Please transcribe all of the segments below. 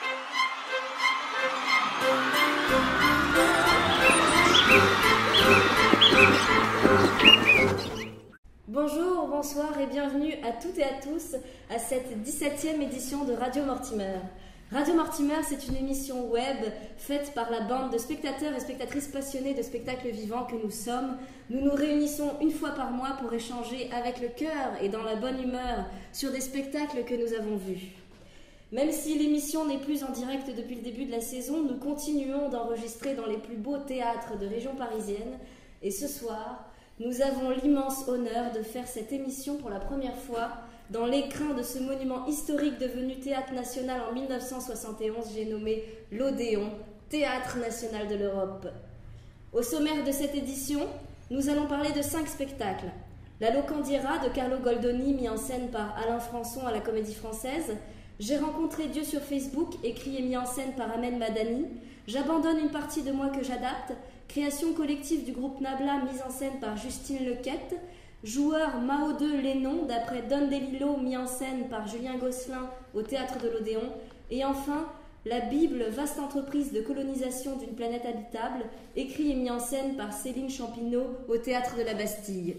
Bonjour, bonsoir et bienvenue à toutes et à tous à cette 17e édition de Radio Mortimer. Radio Mortimer, c'est une émission web faite par la bande de spectateurs et spectatrices passionnés de spectacles vivants que nous sommes. Nous nous réunissons une fois par mois pour échanger avec le cœur et dans la bonne humeur sur des spectacles que nous avons vus. Même si l'émission n'est plus en direct depuis le début de la saison, nous continuons d'enregistrer dans les plus beaux théâtres de région parisienne. Et ce soir, nous avons l'immense honneur de faire cette émission pour la première fois dans l'écrin de ce monument historique devenu Théâtre National en 1971, j'ai nommé l'Odéon, Théâtre National de l'Europe. Au sommaire de cette édition, nous allons parler de 5 spectacles. La Locandiera de Carlo Goldoni, mis en scène par Alain Françon à la Comédie Française. J'ai rencontré Dieu sur Facebook, écrit et mis en scène par Ahmed Madani. J'abandonne une partie de moi que j'adapte. Création collective du groupe Nabla, mise en scène par Justine Lequette. Joueur Mao 2 Lénon, d'après Don DeLillo, mis en scène par Julien Gosselin au Théâtre de l'Odéon. Et enfin, La Bible, vaste entreprise de colonisation d'une planète habitable, écrit et mis en scène par Céline Champineau au Théâtre de la Bastille.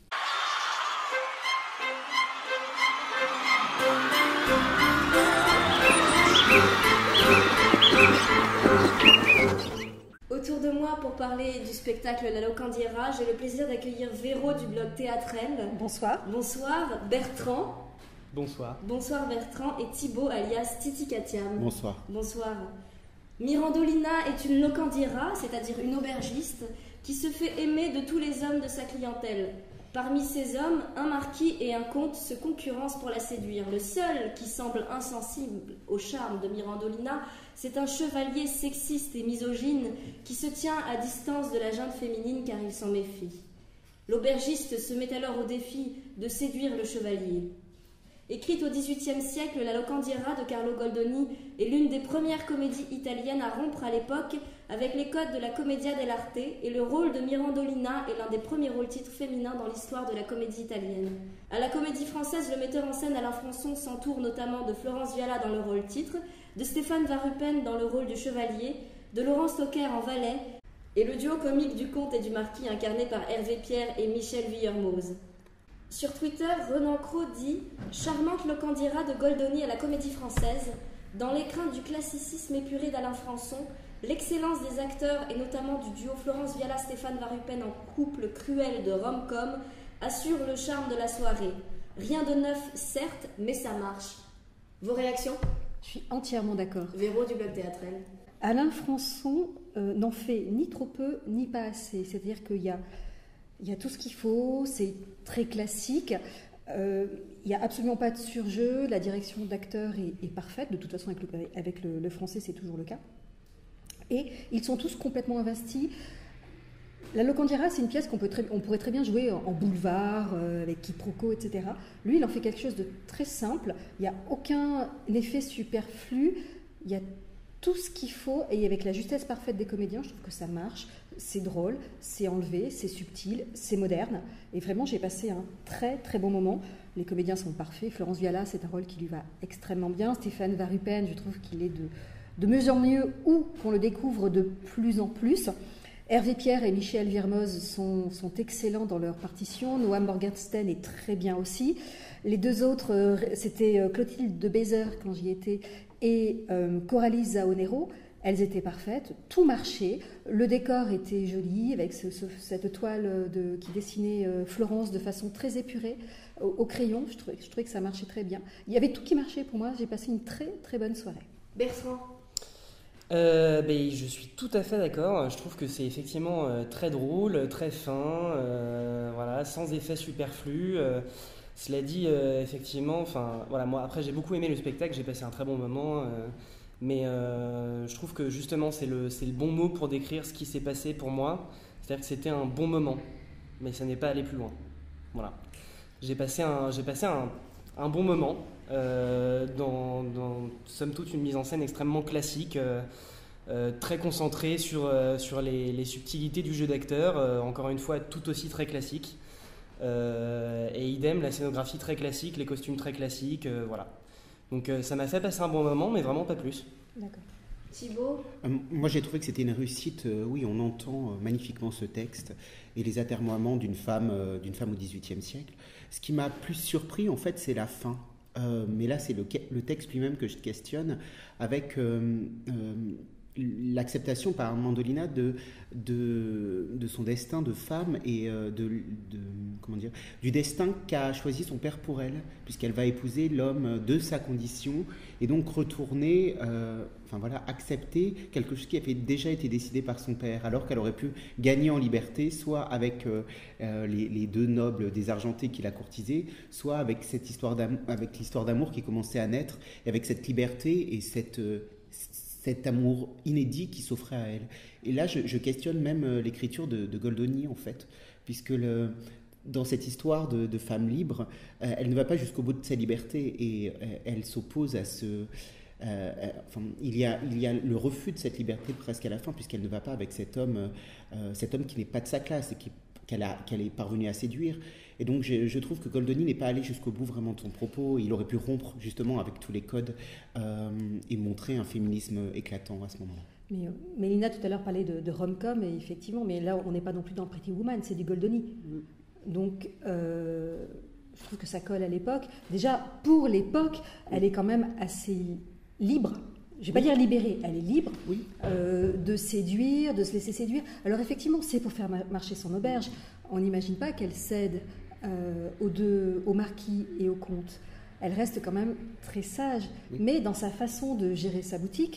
Autour de moi, pour parler du spectacle La Locandiera, j'ai le plaisir d'accueillir Véro du blog Théâtrel. Bonsoir. Bonsoir. Bertrand. Bonsoir. Bonsoir Bertrand et Thibaut alias Titi Katiam. Bonsoir. Bonsoir. Mirandolina est une Locandiera, c'est-à-dire une aubergiste, qui se fait aimer de tous les hommes de sa clientèle. Parmi ces hommes, un marquis et un comte se concurrencent pour la séduire. Le seul qui semble insensible au charme de Mirandolina, c'est un chevalier sexiste et misogyne qui se tient à distance de la junte féminine car il s'en méfie. L'aubergiste se met alors au défi de séduire le chevalier. Écrite au XVIIIe siècle, La Locandiera de Carlo Goldoni est l'une des premières comédies italiennes à rompre à l'époque avec les codes de la commedia dell'arte, et le rôle de Mirandolina est l'un des premiers rôles-titres féminins dans l'histoire de la comédie italienne. À la Comédie Française, le metteur en scène Alain Françon s'entoure notamment de Florence Viala dans le rôle-titre, de Stéphane Varupen dans le rôle du chevalier, de Laurent Stocker en valet, et le duo comique du comte et du marquis incarné par Hervé Pierre et Michel Villermoz. Sur Twitter, Renan Cros dit « Charmante Locandiera de Goldoni à la Comédie Française, dans l'écrin du classicisme épuré d'Alain Françon, l'excellence des acteurs et notamment du duo Florence Viala-Stéphane Varupen en couple cruel de rom-com assure le charme de la soirée. Rien de neuf, certes, mais ça marche. » Vos réactions ? Je suis entièrement d'accord. Véro du blog Théâtrel. Alain Françon n'en fait ni trop peu ni pas assez. C'est-à-dire qu'il y a tout ce qu'il faut, c'est très classique. Il n'y a absolument pas de surjeu. La direction d'acteur est parfaite. De toute façon, avec le français, c'est toujours le cas. Et ils sont tous complètement investis. La Locandiera, c'est une pièce qu'on pourrait très bien jouer en boulevard, avec quiproquo, etc. Lui, il en fait quelque chose de très simple. Il n'y a aucun effet superflu. Il y a tout ce qu'il faut, et avec la justesse parfaite des comédiens, je trouve que ça marche. C'est drôle, c'est enlevé, c'est subtil, c'est moderne. Et vraiment, j'ai passé un très très bon moment. Les comédiens sont parfaits. Florence Viala, c'est un rôle qui lui va extrêmement bien. Stéphane Varupen, je trouve qu'il est de mieux en mieux, ou qu'on le découvre de plus en plus. Hervé Pierre et Michel Villermoz sont excellents dans leur partition. Noam Morgenstern est très bien aussi. Les deux autres, c'était Clotilde de Bézer quand j'y étais, et Coralie Zaonero. Elles étaient parfaites, tout marchait, le décor était joli, avec cette toile qui dessinait Florence de façon très épurée, au crayon. Je trouvais que ça marchait très bien. Il y avait tout qui marchait pour moi, j'ai passé une très très bonne soirée. Bertrand. Je suis tout à fait d'accord. Je trouve que c'est effectivement très drôle, très fin, voilà, sans effet superflu. Cela dit, effectivement, voilà, moi après j'ai beaucoup aimé le spectacle, j'ai passé un très bon moment, mais je trouve que justement c'est le bon mot pour décrire ce qui s'est passé pour moi. C'est-à-dire que c'était un bon moment, mais ça n'est pas allé plus loin. Voilà, j'ai passé un bon moment. Dans somme toute une mise en scène extrêmement classique, très concentrée sur les subtilités du jeu d'acteur, encore une fois tout aussi très classique, et idem la scénographie très classique, les costumes très classiques, voilà. Donc ça m'a fait passer un bon moment, mais vraiment pas plus. D'accord. Thibaut? Moi, j'ai trouvé que c'était une réussite. Oui, on entend magnifiquement ce texte et les atermoiements d'une femme au XVIIIe siècle. Ce qui m'a plus surpris, en fait, c'est la fin. Mais là, c'est le texte lui-même que je questionne, avec l'acceptation par Mandolina de son destin de femme et comment dire, du destin qu'a choisi son père pour elle, puisqu'elle va épouser l'homme de sa condition et donc retourner, accepter quelque chose qui avait déjà été décidé par son père, alors qu'elle aurait pu gagner en liberté, soit avec les deux nobles désargentés qui la courtisaient, soit avec cette histoire avec l'histoire d'amour qui commençait à naître, et avec cette liberté et cet amour inédit qui s'offrait à elle. Et là, je questionne même l'écriture de Goldoni, en fait, puisque dans cette histoire de femme libre, elle ne va pas jusqu'au bout de sa liberté, et elle s'oppose à ce... il y a le refus de cette liberté presque à la fin, puisqu'elle ne va pas avec cet homme qui n'est pas de sa classe et qu'elle est parvenue à séduire. Et donc je trouve que Goldoni n'est pas allé jusqu'au bout vraiment de son propos. Il aurait pu rompre justement avec tous les codes et montrer un féminisme éclatant à ce moment-là. Mais Lina tout à l'heure parlait de rom-com, et effectivement, mais là on n'est pas non plus dans Pretty Woman, c'est du Goldoni. Donc je trouve que ça colle à l'époque. Déjà, pour l'époque, elle est quand même assez libre. Je ne vais pas dire libérée, elle est libre de séduire, de se laisser séduire. Alors effectivement, c'est pour faire marcher son auberge. On n'imagine pas qu'elle cède au marquis et au comte. Elle reste quand même très sage, mais dans sa façon de gérer sa boutique,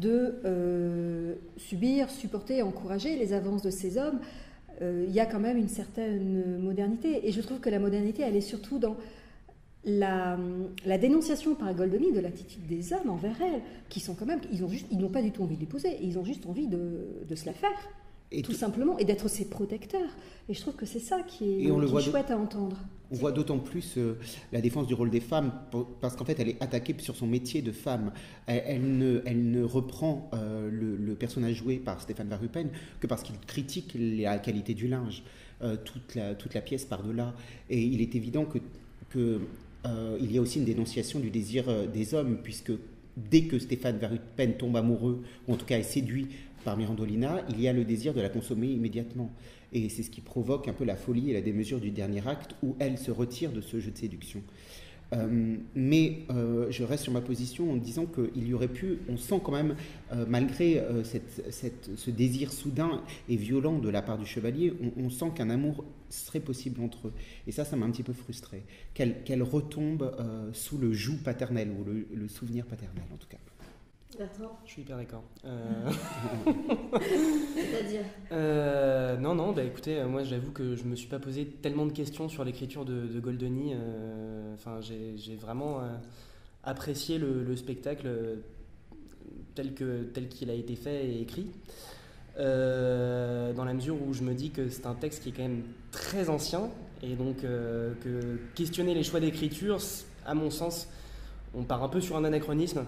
de subir, supporter, encourager les avances de ces hommes, il y a quand même une certaine modernité. Et je trouve que la modernité, elle est surtout dans la dénonciation par Goldoni de l'attitude des hommes envers elle, qui sont quand même, ils n'ont pas du tout envie de l'épouser, ils ont juste envie de se la faire. Tout simplement, et d'être ses protecteurs. Et je trouve que c'est ça qui est chouette à entendre. On voit d'autant plus la défense du rôle des femmes, parce qu'en fait, elle est attaquée sur son métier de femme. Elle ne reprend le personnage joué par Stéphane Verhuppen que parce qu'il critique la qualité du linge. Toute la pièce part de là. Et il est évident que il y a aussi une dénonciation du désir des hommes, puisque dès que Stéphane Verhuppen tombe amoureux, ou en tout cas est séduit par Mirandolina, il y a le désir de la consommer immédiatement. Et c'est ce qui provoque un peu la folie et la démesure du dernier acte, où elle se retire de ce jeu de séduction. Mais je reste sur ma position en disant qu'il y aurait pu, on sent quand même, malgré ce désir soudain et violent de la part du chevalier, on sent qu'un amour serait possible entre eux. Et ça m'a un petit peu frustré. Qu'elle retombe sous le joug paternel, ou le souvenir paternel en tout cas. Bertrand ? Je suis hyper d'accord. C'est-à-dire Non, écoutez, moi j'avoue que je me suis pas posé tellement de questions sur l'écriture de Goldoni. J'ai vraiment apprécié le spectacle tel qu'il a été fait et écrit. Dans la mesure où je me dis que c'est un texte qui est quand même très ancien, et donc que questionner les choix d'écriture, à mon sens, on part un peu sur un anachronisme.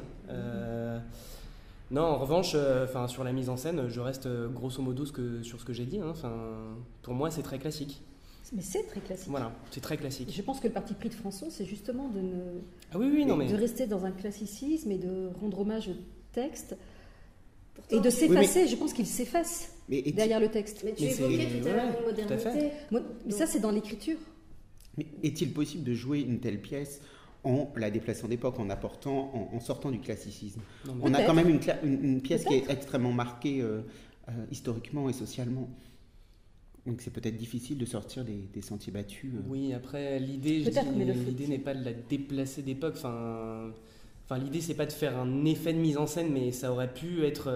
Non, en revanche, sur la mise en scène, je reste grosso modo sur ce que j'ai dit. Pour moi, c'est très classique. Mais c'est très classique. Voilà, c'est très classique. Je pense que le parti pris de Françon, c'est justement de rester dans un classicisme et de rendre hommage au texte. Pourtant, et de s'effacer. Je pense qu'il s'efface derrière le texte. Mais tu évoquais tout à l'heure une modernité. Mais ça, c'est dans l'écriture. Mais est-il possible de jouer une telle pièce en la déplaçant d'époque, en sortant du classicisme? On a quand même une pièce qui est extrêmement marquée historiquement et socialement. Donc c'est peut-être difficile de sortir des sentiers battus. Oui, après l'idée n'est pas de la déplacer d'époque. L'idée c'est pas de faire un effet de mise en scène, mais ça aurait pu être,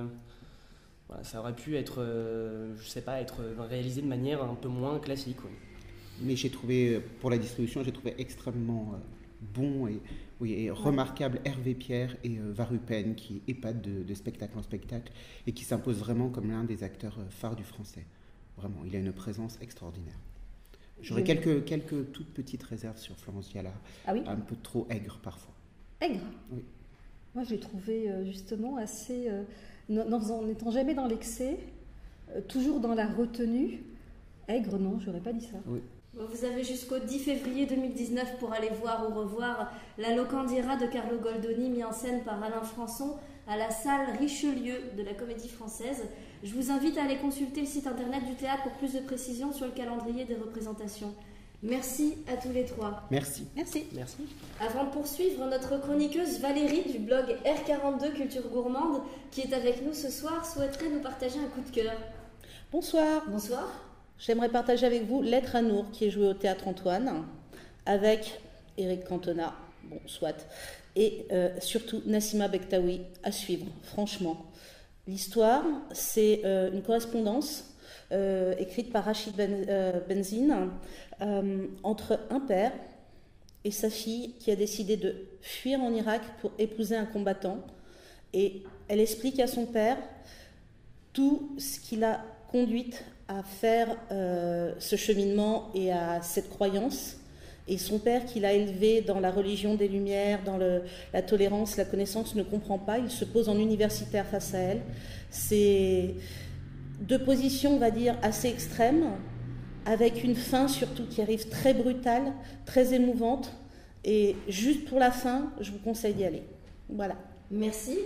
être réalisé de manière un peu moins classique. Oui. Mais j'ai trouvé, pour la distribution, extrêmement bon et remarquable Hervé Pierre et Verhuppen, qui épatent de spectacle en spectacle et qui s'impose vraiment comme l'un des acteurs phares du français. Vraiment, il a une présence extraordinaire. J'aurais quelques toutes petites réserves sur Florence Viala, un peu trop aigre parfois. Aigre ? Oui. Moi, je l'ai trouvé justement assez... en n'étant jamais dans l'excès, toujours dans la retenue. Aigre, non, j'aurais pas dit ça. Oui. Vous avez jusqu'au 10 février 2019 pour aller voir ou revoir La Locandira de Carlo Goldoni, mis en scène par Alain Françon à la salle Richelieu de la Comédie Française. Je vous invite à aller consulter le site internet du théâtre pour plus de précisions sur le calendrier des représentations. Merci à tous les trois. Merci. Merci. Merci. Avant de poursuivre, notre chroniqueuse Valérie du blog R42 Culture Gourmande, qui est avec nous ce soir, souhaiterait nous partager un coup de cœur. Bonsoir. Bonsoir. J'aimerais partager avec vous Lettre à Nour, qui est jouée au Théâtre Antoine, avec Éric Cantona, bon, soit, et surtout Nassima Bektaoui, à suivre, franchement. L'histoire, c'est une correspondance écrite par Rachid Benzine entre un père et sa fille qui a décidé de fuir en Irak pour épouser un combattant. Et elle explique à son père tout ce qui l'a conduite à faire ce cheminement et à cette croyance. Et son père, qui l'a élevé dans la religion des Lumières, dans la tolérance, la connaissance, ne comprend pas. Il se pose en universitaire face à elle. C'est deux positions, on va dire, assez extrêmes, avec une fin surtout qui arrive très brutale, très émouvante. Et juste pour la fin, je vous conseille d'y aller. Voilà. Merci.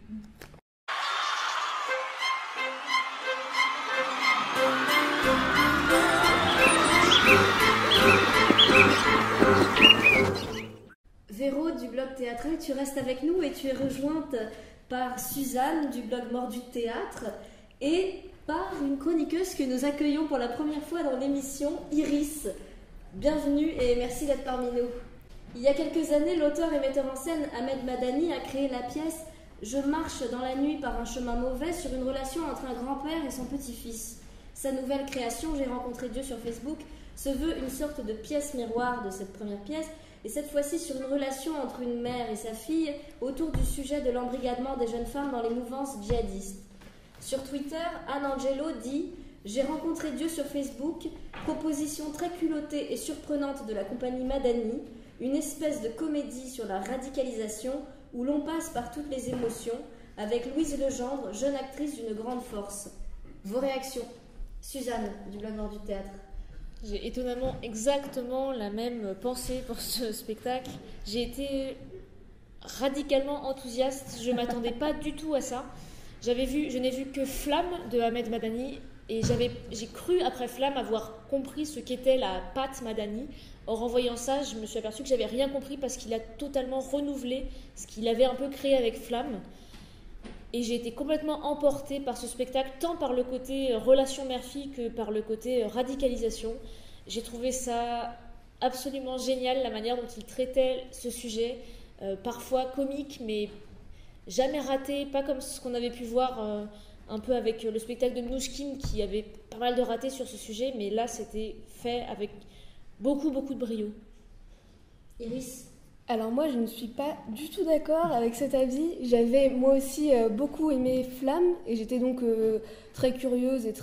Véro du blog Théâtral, tu restes avec nous et tu es rejointe par Suzanne du blog Mordu de Théâtre et par une chroniqueuse que nous accueillons pour la première fois dans l'émission, Iris. Bienvenue et merci d'être parmi nous. Il y a quelques années, l'auteur et metteur en scène Ahmed Madani a créé la pièce « Je marche dans la nuit par un chemin mauvais » sur une relation entre un grand-père et son petit-fils. Sa nouvelle création, J'ai rencontré Dieu sur Facebook, se veut une sorte de pièce miroir de cette première pièce, et cette fois-ci sur une relation entre une mère et sa fille autour du sujet de l'embrigadement des jeunes femmes dans les mouvances djihadistes. Sur Twitter, Anne Angelo dit « J'ai rencontré Dieu sur Facebook, proposition très culottée et surprenante de la compagnie Madani, une espèce de comédie sur la radicalisation où l'on passe par toutes les émotions, avec Louise Legendre, jeune actrice d'une grande force. » Vos réactions? Suzanne, du blog Nord du Théâtre. J'ai étonnamment exactement la même pensée pour ce spectacle. J'ai été radicalement enthousiaste, je ne m'attendais pas du tout à ça. Je n'ai vu que Flamme de Ahmed Madani et j'ai cru après Flamme avoir compris ce qu'était la patte Madani. Or en voyant ça, je me suis aperçue que j'avais rien compris parce qu'il a totalement renouvelé ce qu'il avait un peu créé avec Flamme. Et j'ai été complètement emportée par ce spectacle, tant par le côté relation mère-fille que par le côté radicalisation. J'ai trouvé ça absolument génial, la manière dont il traitait ce sujet, parfois comique, mais jamais raté, pas comme ce qu'on avait pu voir un peu avec le spectacle de Mnouchkine, qui avait pas mal de ratés sur ce sujet, mais là, c'était fait avec beaucoup, beaucoup de brio. Iris? Alors moi, je ne suis pas du tout d'accord avec cet avis. J'avais moi aussi beaucoup aimé Flamme et j'étais donc très curieuse et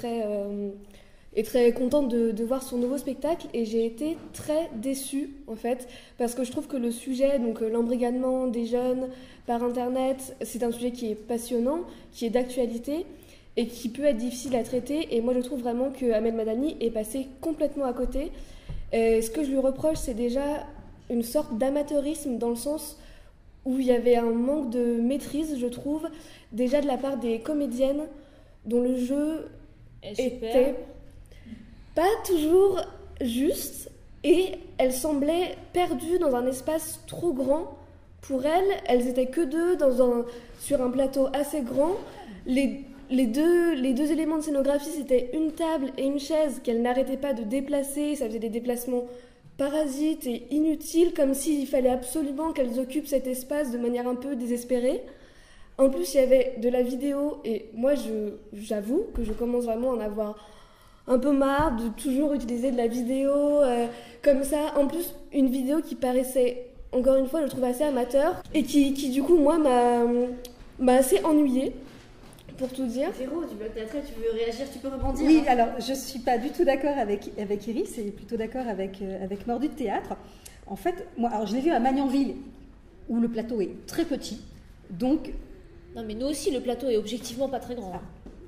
très contente de voir son nouveau spectacle. Et j'ai été très déçue en fait, parce que je trouve que le sujet, donc l'embrigadement des jeunes par Internet, c'est un sujet qui est passionnant, qui est d'actualité et qui peut être difficile à traiter. Et moi, je trouve vraiment que Ahmed Madani est passé complètement à côté. Et ce que je lui reproche, c'est déjà une sorte d'amateurisme dans le sens où il y avait un manque de maîtrise, je trouve, déjà de la part des comédiennes dont le jeu était pas toujours juste et elles semblaient perdues dans un espace trop grand pour elles. Elles étaient que deux sur un plateau assez grand. Les deux éléments de scénographie, c'était une table et une chaise qu'elles n'arrêtaient pas de déplacer. Ça faisait des déplacements parasites et inutiles, comme s'il fallait absolument qu'elles occupent cet espace de manière un peu désespérée. En plus, il y avait de la vidéo, et moi, j'avoue que je commence vraiment à en avoir un peu marre de toujours utiliser de la vidéo comme ça. En plus, une vidéo qui paraissait, encore une fois, je trouve assez amateur, et qui du coup, moi, m'a assez ennuyée. Pour tout dire. Véro, du blog Théâtre, tu veux réagir, tu peux rebondir. Oui, alors je ne suis pas du tout d'accord avec Iris, et plutôt d'accord avec Mordu de Théâtre. En fait, moi, alors je l'ai vu à Magnanville, où le plateau est très petit, donc... Non mais nous aussi, le plateau est objectivement pas très grand.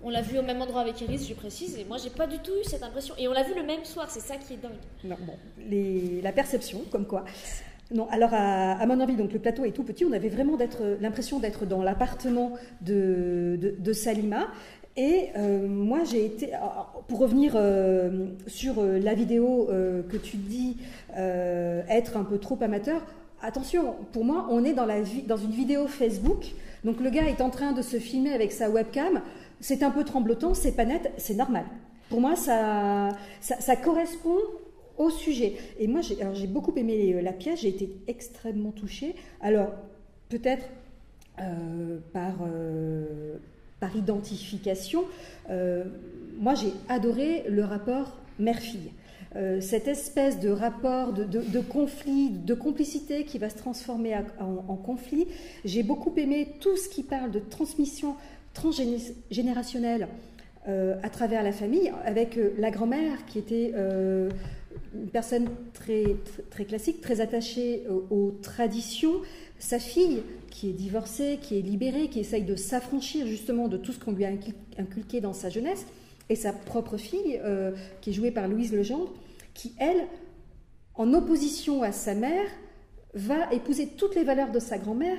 On l'a vu au même endroit avec Iris, je précise, et moi j'ai pas du tout eu cette impression. Et on l'a vu le même soir, c'est ça qui est dingue. Non, bon, la perception, comme quoi. Non, alors à Manorville, donc le plateau est tout petit, on avait vraiment l'impression d'être dans l'appartement de Salima. Et moi j'ai été, pour revenir sur la vidéo que tu dis être un peu trop amateur, attention, pour moi on est dans une vidéo Facebook, donc le gars est en train de se filmer avec sa webcam, c'est un peu tremblotant, c'est pas net, c'est normal. Pour moi ça correspond au sujet. Et moi j'ai beaucoup aimé la pièce, j'ai été extrêmement touchée. Alors peut-être par identification, moi j'ai adoré le rapport mère-fille. Cette espèce de rapport de conflit, de complicité qui va se transformer en conflit. J'ai beaucoup aimé tout ce qui parle de transmission transgénérationnelle à travers la famille, avec la grand-mère qui était une personne très, très classique, très attachée aux traditions, sa fille qui est divorcée, qui est libérée, qui essaye de s'affranchir justement de tout ce qu'on lui a inculqué dans sa jeunesse, et sa propre fille, qui est jouée par Louise Legendre, qui, elle, en opposition à sa mère, va épouser toutes les valeurs de sa grand-mère.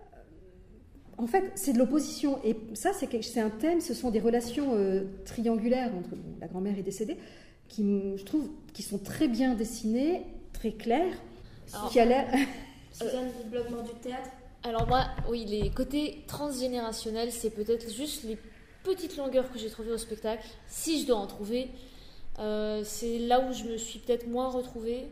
En fait, c'est de l'opposition. Et ça, c'est un thème, ce sont des relations triangulaires entre... la grand-mère est décédée, qui, je trouve, qui sont très bien dessinées, très claires, qui a l'air... Suzanne du blog Mort du théâtre. Alors moi, oui, les côtés transgénérationnels, c'est peut-être juste les petites longueurs que j'ai trouvées au spectacle, si je dois en trouver. C'est là où je me suis peut-être moins retrouvée.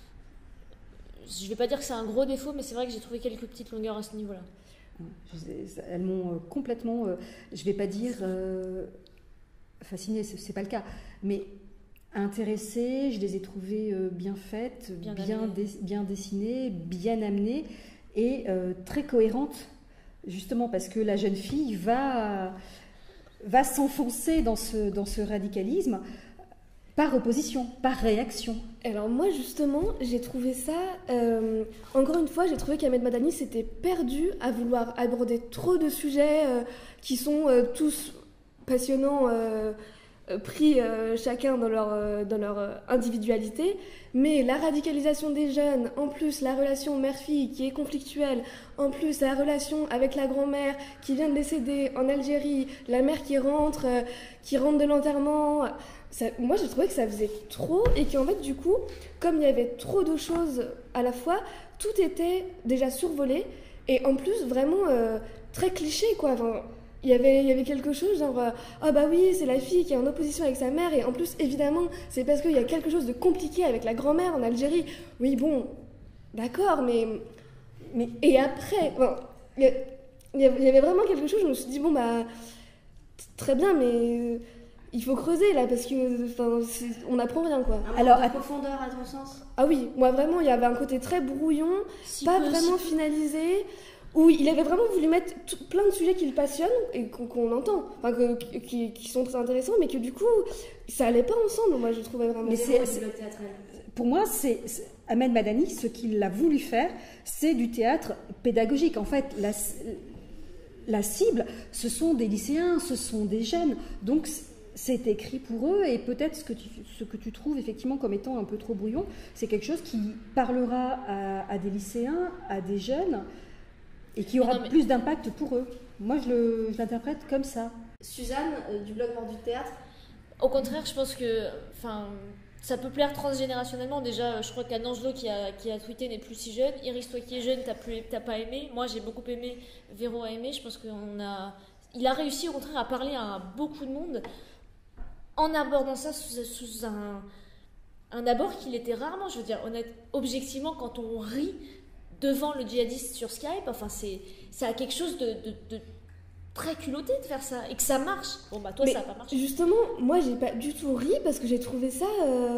Je ne vais pas dire que c'est un gros défaut, mais c'est vrai que j'ai trouvé quelques petites longueurs à ce niveau-là. Elles m'ont complètement, je ne vais pas dire fascinée, ce n'est pas le cas, mais intéressées, je les ai trouvées bien faites, bien dessinées, bien amenées et très cohérentes, justement parce que la jeune fille va s'enfoncer dans ce radicalisme par opposition, par réaction. Alors moi justement, j'ai trouvé ça, encore une fois, j'ai trouvé qu'Ahmed Madani s'était perdu à vouloir aborder trop de sujets qui sont tous passionnants, pris chacun dans leur individualité, mais la radicalisation des jeunes, en plus la relation mère-fille qui est conflictuelle, en plus la relation avec la grand-mère qui vient de décéder en Algérie, la mère qui rentre de l'enterrement... moi j'ai trouvé que ça faisait trop et qu'en fait du coup comme il y avait trop de choses à la fois, tout était déjà survolé et en plus vraiment très cliché quoi. Enfin, il y avait quelque chose genre ah bah oui c'est la fille qui est en opposition avec sa mère et en plus évidemment c'est parce qu'il y a quelque chose de compliqué avec la grand-mère en Algérie. Oui bon d'accord mais et après bon, il y avait vraiment quelque chose, je me suis dit bon bah très bien mais il faut creuser là parce que on n'apprend rien quoi. Alors à profondeur à ton sens. Ah oui, moi vraiment il y avait un côté très brouillon, pas vraiment finalisé, où il avait vraiment voulu mettre plein de sujets qui le passionnent et qu'on entend, enfin, qui sont très intéressants, mais que du coup ça allait pas ensemble. Moi je trouvais vraiment. Mais pour moi c'est Ahmed Madani, ce qu'il a voulu faire, c'est du théâtre pédagogique. En fait, la cible, ce sont des lycéens, ce sont des jeunes, donc c'est écrit pour eux et peut-être ce que tu trouves effectivement comme étant un peu trop brouillon, c'est quelque chose qui parlera à des lycéens, à des jeunes et qui aura plus d'impact pour eux. Moi, je l'interprète comme ça. Suzanne, du blog Mort du théâtre. Au contraire, je pense que ça peut plaire transgénérationnellement. Déjà, je crois qu'Anne Angelot qui a tweeté n'est plus si jeune. Iris, toi qui es jeune, t'as pas aimé. Moi, j'ai beaucoup aimé. Véro a aimé. Je pense il a réussi au contraire à parler à beaucoup de monde en abordant ça sous un abord qu'il était rarement, je veux dire, objectivement, quand on rit devant le djihadiste sur Skype, enfin, ça a quelque chose de très culotté de faire ça, et que ça marche. Bon, bah, toi, ça n'a pas marché. Justement, moi, j'ai pas du tout ri, parce que j'ai trouvé ça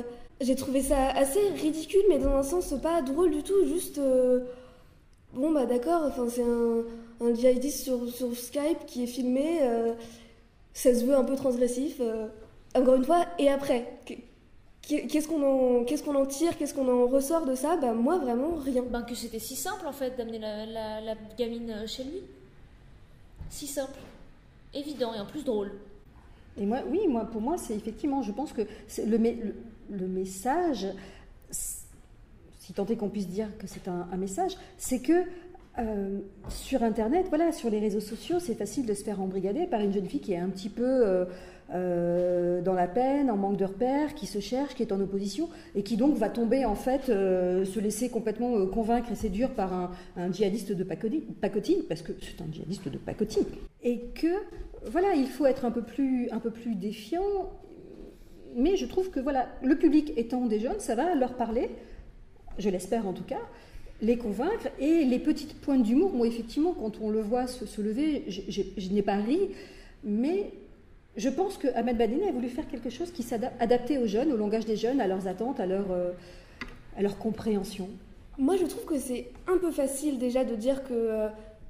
assez ridicule, mais dans un sens pas drôle du tout, juste... bon, bah, d'accord, enfin, c'est un djihadiste sur Skype qui est filmé, ça se veut un peu transgressif... Encore une fois, et après, qu'est-ce qu'on en tire, qu'est-ce qu'on en ressort de ça? Bah moi vraiment rien. Que c'était si simple en fait d'amener la gamine chez lui. Si simple, évident et en plus drôle. Et moi, pour moi, c'est effectivement, je pense que c'est le message, si tant est qu'on puisse dire que c'est un message, c'est que sur Internet, voilà, sur les réseaux sociaux, c'est facile de se faire embrigader par une jeune fille qui est un petit peu dans la peine, en manque de repères, qui se cherche, qui est en opposition, et qui donc va tomber, en fait, se laisser complètement convaincre et séduire par un djihadiste de pacotille, parce que c'est un djihadiste de pacotille. Et que, voilà, il faut être un peu plus défiant, mais je trouve que, voilà, le public étant des jeunes, ça va leur parler, je l'espère en tout cas, les convaincre, et les petites pointes d'humour, moi effectivement, quand on le voit se lever, je n'ai pas ri, mais je pense que Ahmed Badini a voulu faire quelque chose qui s'adaptait aux jeunes, au langage des jeunes, à leurs attentes, à leur compréhension. Moi, je trouve que c'est un peu facile déjà de dire que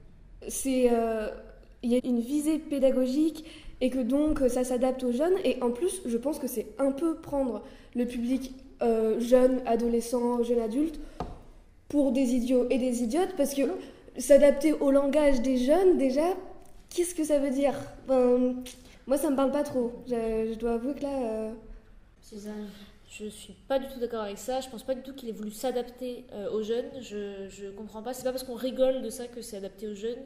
il y a une visée pédagogique et que donc ça s'adapte aux jeunes. Et en plus, je pense que c'est un peu prendre le public jeune, adolescent, jeune adulte pour des idiots et des idiotes, parce que s'adapter au langage des jeunes, déjà, qu'est-ce que ça veut dire? Moi, ça me parle pas trop. Je dois avouer que là... Suzanne, je suis pas du tout d'accord avec ça. Je pense pas du tout qu'il ait voulu s'adapter aux jeunes. Je comprends pas. C'est pas parce qu'on rigole de ça que c'est adapté aux jeunes.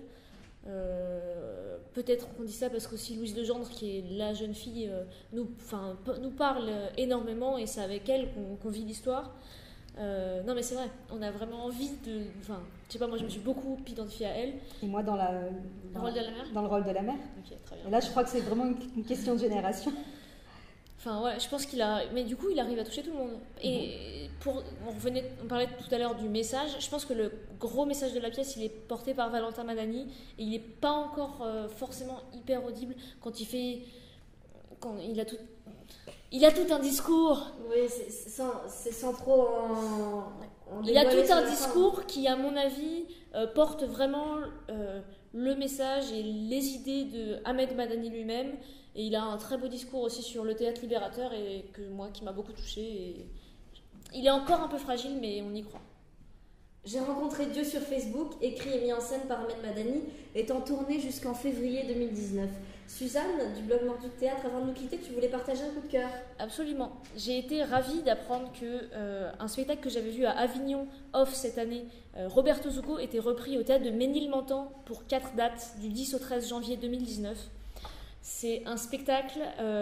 Peut-être qu'on dit ça parce qu'aussi Louise Legendre, qui est la jeune fille, nous parle énormément, et c'est avec elle qu'on vit l'histoire. Non, mais c'est vrai, on a vraiment envie de... Enfin, je sais pas, moi je me suis beaucoup identifiée à elle. Et moi dans le rôle de la mère. Dans le rôle de la mère. Ok, très bien. Et là, je crois que c'est vraiment une question de génération. Enfin, ouais, je pense qu'il a... Mais du coup, il arrive à toucher tout le monde. Et on parlait tout à l'heure du message. Je pense que le gros message de la pièce, il est porté par Valentin Madani. Et il n'est pas encore forcément hyper audible quand il fait... Quand il a tout... Il a tout un discours. Oui, c'est sans trop en Il a tout un fin. discours qui, à mon avis, porte vraiment le message et les idées de Ahmed Madani lui-même. Et il a un très beau discours aussi sur le théâtre libérateur, et qui m'a beaucoup touchée. Et il est encore un peu fragile, mais on y croit. J'ai rencontré Dieu sur Facebook, écrit et mis en scène par Ahmed Madani, est en tournée jusqu'en février 2019. Suzanne, du blog Mordu de Théâtre, avant de nous quitter, tu voulais partager un coup de cœur? Absolument. J'ai été ravie d'apprendre qu'un spectacle que j'avais vu à Avignon Off cette année, Roberto Zucco, était repris au théâtre de Ménilmontant pour 4 dates, du 10 au 13 janvier 2019. C'est un spectacle...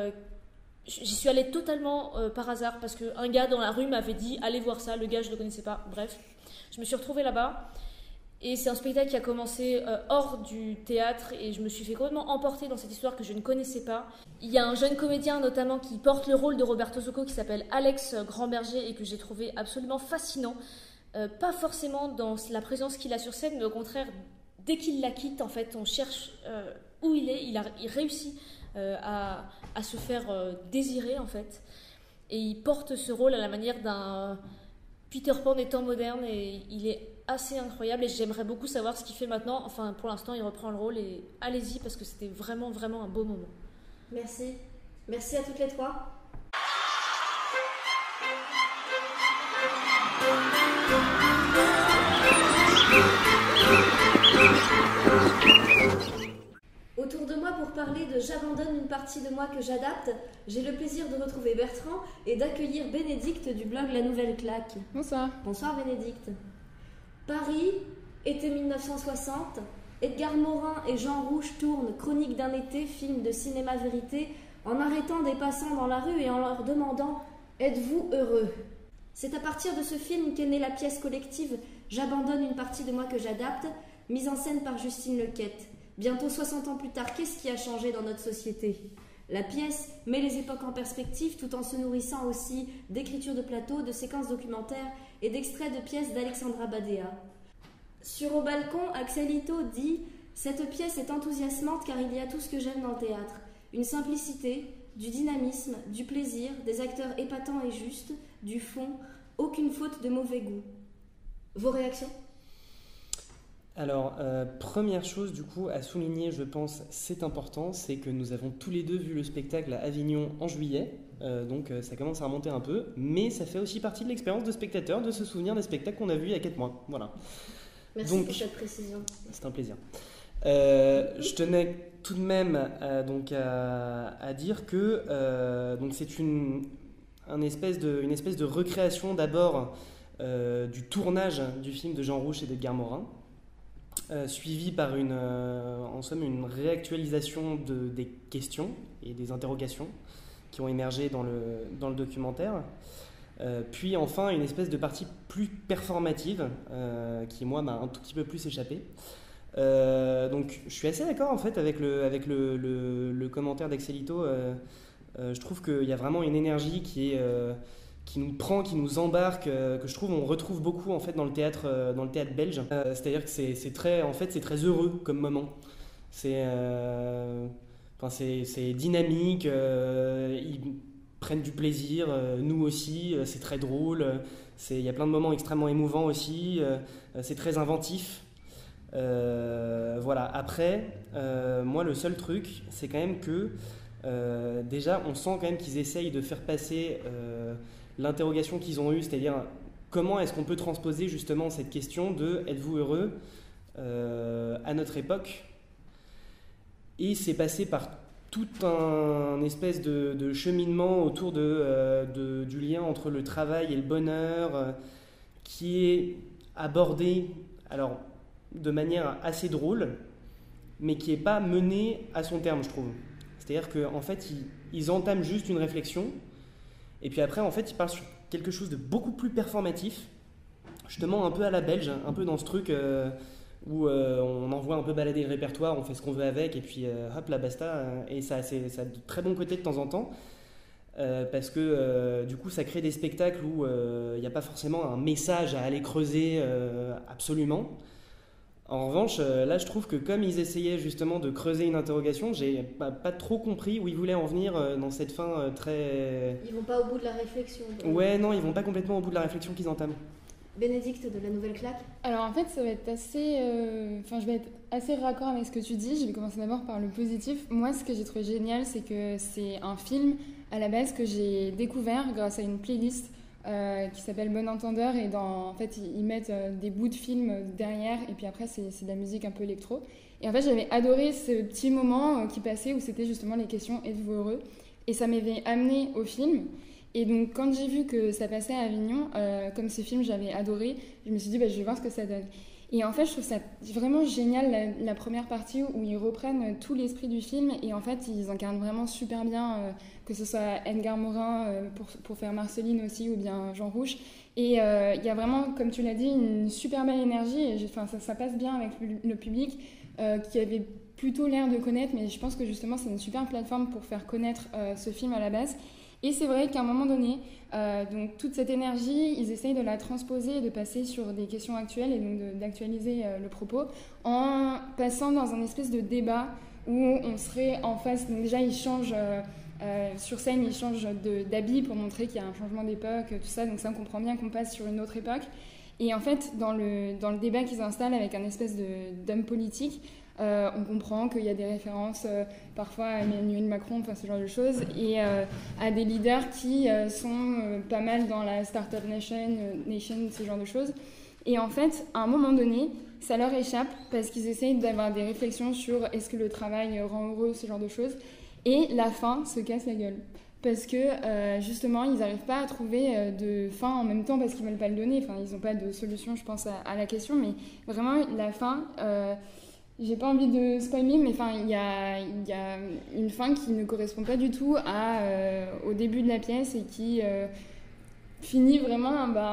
J'y suis allée totalement par hasard, parce qu'un gars dans la rue m'avait dit « Allez voir ça », le gars je ne le connaissais pas, bref. Je me suis retrouvée là-bas, et c'est un spectacle qui a commencé hors du théâtre, et je me suis fait complètement emporter dans cette histoire que je ne connaissais pas. Il y a un jeune comédien notamment qui porte le rôle de Roberto Zucco, qui s'appelle Alex Grandberger, et que j'ai trouvé absolument fascinant. Pas forcément dans la présence qu'il a sur scène, mais au contraire, dès qu'il la quitte, en fait, on cherche où il est. Il réussit à se faire désirer, en fait. Et il porte ce rôle à la manière d'un Peter Pan des temps modernes, et il est assez incroyable, et j'aimerais beaucoup savoir ce qu'il fait maintenant. Enfin, pour l'instant, il reprend le rôle, et allez-y, parce que c'était vraiment, vraiment un beau moment. Merci. Merci à toutes les trois. Autour de moi, pour parler de J'abandonne une partie de moi que j'adapte, j'ai le plaisir de retrouver Bertrand et d'accueillir Bénédicte du blog La Nouvelle Claque. Bonsoir. Bonsoir Bénédicte. Paris, été 1960, Edgar Morin et Jean Rouge tournent Chronique d'un été, film de cinéma vérité, en arrêtant des passants dans la rue et en leur demandant « Êtes-vous heureux ?» C'est à partir de ce film qu'est née la pièce collective J'abandonne une partie de moi que j'adapte, mise en scène par Justine Lequette. Bientôt 60 ans plus tard, qu'est-ce qui a changé dans notre société? La pièce met les époques en perspective tout en se nourrissant aussi d'écritures de plateau, de séquences documentaires et d'extraits de pièces d'Alexandra Badea. Sur Au balcon, Axel Ito dit « Cette pièce est enthousiasmante car il y a tout ce que j'aime dans le théâtre. Une simplicité, du dynamisme, du plaisir, des acteurs épatants et justes, du fond, aucune faute de mauvais goût. » Vos réactions? Alors, première chose du coup à souligner, je pense, c'est important, c'est que nous avons tous les deux vu le spectacle à Avignon en juillet, donc ça commence à remonter un peu, mais ça fait aussi partie de l'expérience de spectateur de se souvenir des spectacles qu'on a vus il y a 4 mois. Voilà. Merci pour cette précision. C'est un plaisir. Je tenais tout de même à dire que donc c'est une espèce de recréation d'abord du tournage du film de Jean Rouch et d'Edgar Morin, suivi par en somme une réactualisation des questions et des interrogations qui ont émergé dans le documentaire. Puis enfin une espèce de partie plus performative qui moi m'a un tout petit peu plus échappé. Donc je suis assez d'accord en fait avec le commentaire d'Axelito. Je trouve qu'il y a vraiment une énergie qui nous prend, qui nous embarque, que je trouve on retrouve beaucoup en fait dans le théâtre belge. C'est-à-dire que c'est très heureux comme moment. C'est dynamique. Ils prennent du plaisir, nous aussi. C'est très drôle. Il y a plein de moments extrêmement émouvants aussi. C'est très inventif. Voilà. Après, moi le seul truc, c'est quand même que déjà on sent quand même qu'ils essayent de faire passer l'interrogation qu'ils ont eue, c'est-à-dire comment est-ce qu'on peut transposer justement cette question de êtes-vous heureux à notre époque, et c'est passé par tout un espèce de cheminement autour du lien entre le travail et le bonheur qui est abordé alors de manière assez drôle mais qui n'est pas mené à son terme, je trouve. C'est-à-dire qu'en fait ils entament juste une réflexion et puis après en fait ils parlent sur quelque chose de beaucoup plus performatif, justement un peu à la belge, un peu dans ce truc où on envoie un peu balader le répertoire, on fait ce qu'on veut avec et puis hop là basta, et ça a de très bons côtés de temps en temps parce que du coup ça crée des spectacles où il n'y a pas forcément un message à aller creuser absolument. En revanche, là je trouve que comme ils essayaient justement de creuser une interrogation, j'ai pas trop compris où ils voulaient en venir dans cette fin très... Ils vont pas au bout de la réflexion. Ouais, non, ils vont pas complètement au bout de la réflexion qu'ils entament. Bénédicte de la Nouvelle Claque. Alors en fait, ça va être assez... je vais être assez raccord avec ce que tu dis. Je vais commencer d'abord par le positif. Moi, ce que j'ai trouvé génial, c'est que c'est un film à la base que j'ai découvert grâce à une playlist qui s'appelle Bon Entendeur, et en fait ils mettent des bouts de films derrière et puis après c'est de la musique un peu électro, et en fait j'avais adoré ce petit moment qui passait où c'était justement les questions êtes-vous heureux, et ça m'avait amené au film. Et donc quand j'ai vu que ça passait à Avignon, comme ce film j'avais adoré, je me suis dit je vais voir ce que ça donne. Et en fait, je trouve ça vraiment génial, la première partie où ils reprennent tout l'esprit du film, et en fait, ils incarnent vraiment super bien, que ce soit Edgar Morin pour faire Marceline aussi, ou bien Jean Rouch. Et il y a vraiment, comme tu l'as dit, une super belle énergie, et ça passe bien avec le public, qui avait plutôt l'air de connaître, mais je pense que justement, c'est une super plateforme pour faire connaître ce film à la base. Et c'est vrai qu'à un moment donné, donc toute cette énergie, ils essayent de la transposer et de passer sur des questions actuelles, et donc d'actualiser le propos en passant dans un espèce de débat où on serait en face. Donc déjà, ils changent sur scène, ils changent d'habit pour montrer qu'il y a un changement d'époque, tout ça. Donc ça, on comprend bien qu'on passe sur une autre époque. Et en fait, dans le débat qu'ils installent avec un espèce d'homme politique, on comprend qu'il y a des références parfois à Emmanuel Macron, enfin ce genre de choses, et à des leaders qui sont pas mal dans la Startup Nation, ce genre de choses. Et en fait, à un moment donné, ça leur échappe parce qu'ils essayent d'avoir des réflexions sur est-ce que le travail rend heureux, ce genre de choses. Et la fin se casse la gueule. Parce que justement, ils n'arrivent pas à trouver de fin en même temps parce qu'ils ne veulent pas le donner. Enfin, ils n'ont pas de solution, je pense, à la question. Mais vraiment, la fin... j'ai pas envie de spoiler, mais il y a une fin qui ne correspond pas du tout au début de la pièce, et qui finit vraiment,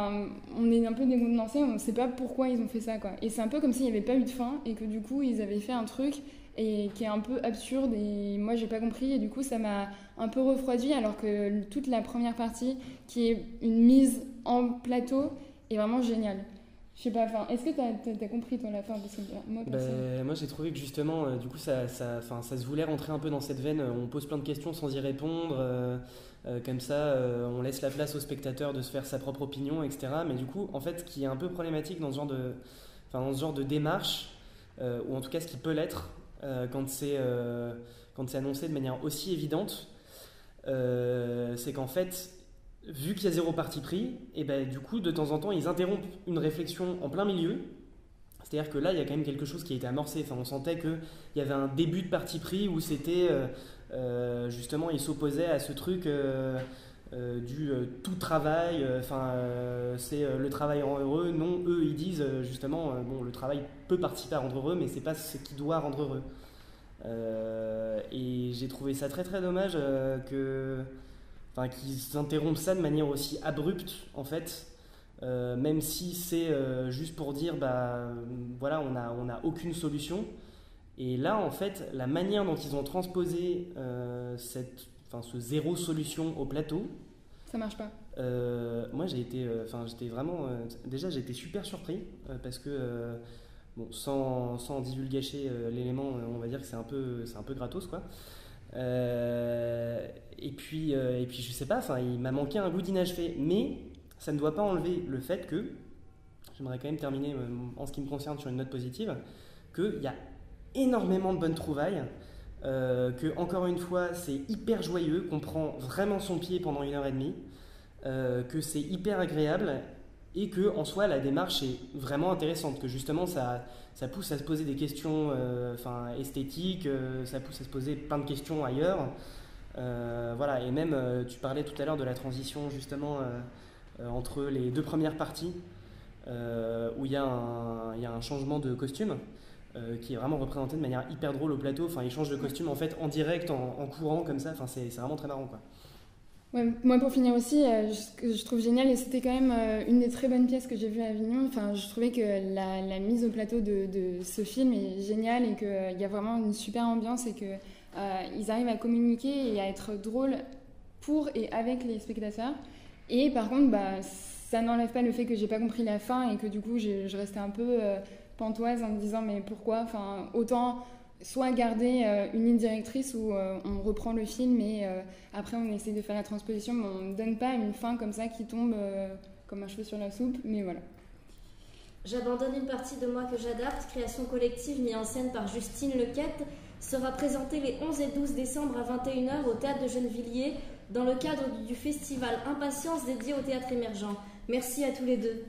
on est un peu décontenancé, on ne sait pas pourquoi ils ont fait ça, quoi. Et c'est un peu comme s'il n'y avait pas eu de fin, et que du coup ils avaient fait un truc qui est un peu absurde, et moi j'ai pas compris, et du coup ça m'a un peu refroidi, alors que toute la première partie, qui est une mise en plateau, est vraiment géniale. Je sais pas, est-ce que t'as compris toi la fin? Parce que moi j'ai trouvé que justement, du coup ça se voulait rentrer un peu dans cette veine, on pose plein de questions sans y répondre, comme ça on laisse la place au spectateur de se faire sa propre opinion, etc. Mais du coup, en fait, ce qui est un peu problématique dans ce genre de démarche, ou en tout cas ce qui peut l'être, quand c'est annoncé de manière aussi évidente, c'est qu'en fait, vu qu'il y a zéro parti pris, et du coup, de temps en temps, ils interrompent une réflexion en plein milieu. C'est-à-dire que là, il y a quand même quelque chose qui a été amorcé. Enfin, on sentait qu'il y avait un début de parti pris où c'était justement, il s'opposait à ce truc du tout travail. C'est le travail rend heureux. Non, eux, ils disent justement, bon, le travail peut participer à rendre heureux, mais c'est pas ce qui doit rendre heureux. Et j'ai trouvé ça très très dommage qu'ils interrompent ça de manière aussi abrupte, en fait. Même si c'est juste pour dire voilà, on a aucune solution. Et là, en fait, la manière dont ils ont transposé ce zéro solution au plateau, ça marche pas. Moi, j'étais vraiment déjà, j'ai été super surpris parce que bon, sans divulgacher l'élément, on va dire que c'est un peu gratos, quoi. Et puis je sais pas, il m'a manqué un goût d'inachevé, mais ça ne doit pas enlever le fait que, j'aimerais quand même terminer en ce qui me concerne sur une note positive, qu'il y a énormément de bonnes trouvailles, que encore une fois c'est hyper joyeux, qu'on prend vraiment son pied pendant 1h30, que c'est hyper agréable et que en soi la démarche est vraiment intéressante, que justement ça pousse à se poser des questions esthétiques, ça pousse à se poser plein de questions ailleurs. Voilà, et même tu parlais tout à l'heure de la transition justement entre les deux premières parties où il y a un changement de costume qui est vraiment représenté de manière hyper drôle au plateau. Enfin, ils changent de costume en fait en direct, en courant comme ça. Enfin, c'est vraiment très marrant, quoi. Ouais, moi, pour finir aussi, ce que je trouve génial, et c'était quand même une des très bonnes pièces que j'ai vues à Avignon, je trouvais que la mise au plateau de ce film est géniale et qu'il y a vraiment une super ambiance et qu'ils arrivent à communiquer et à être drôles pour et avec les spectateurs. Et par contre, ça n'enlève pas le fait que j'ai pas compris la fin et que du coup, je restais un peu pantoise en me disant mais pourquoi ? Autant soit garder une ligne directrice où on reprend le film et après on essaie de faire la transposition, mais on ne donne pas une fin comme ça qui tombe comme un cheveu sur la soupe, mais voilà. J'abandonne une partie de moi que j'adapte, création collective mise en scène par Justine Lequette, sera présentée les 11 et 12 décembre à 21h au Théâtre de Gennevilliers dans le cadre du festival Impatience dédié au théâtre émergent. Merci à tous les deux.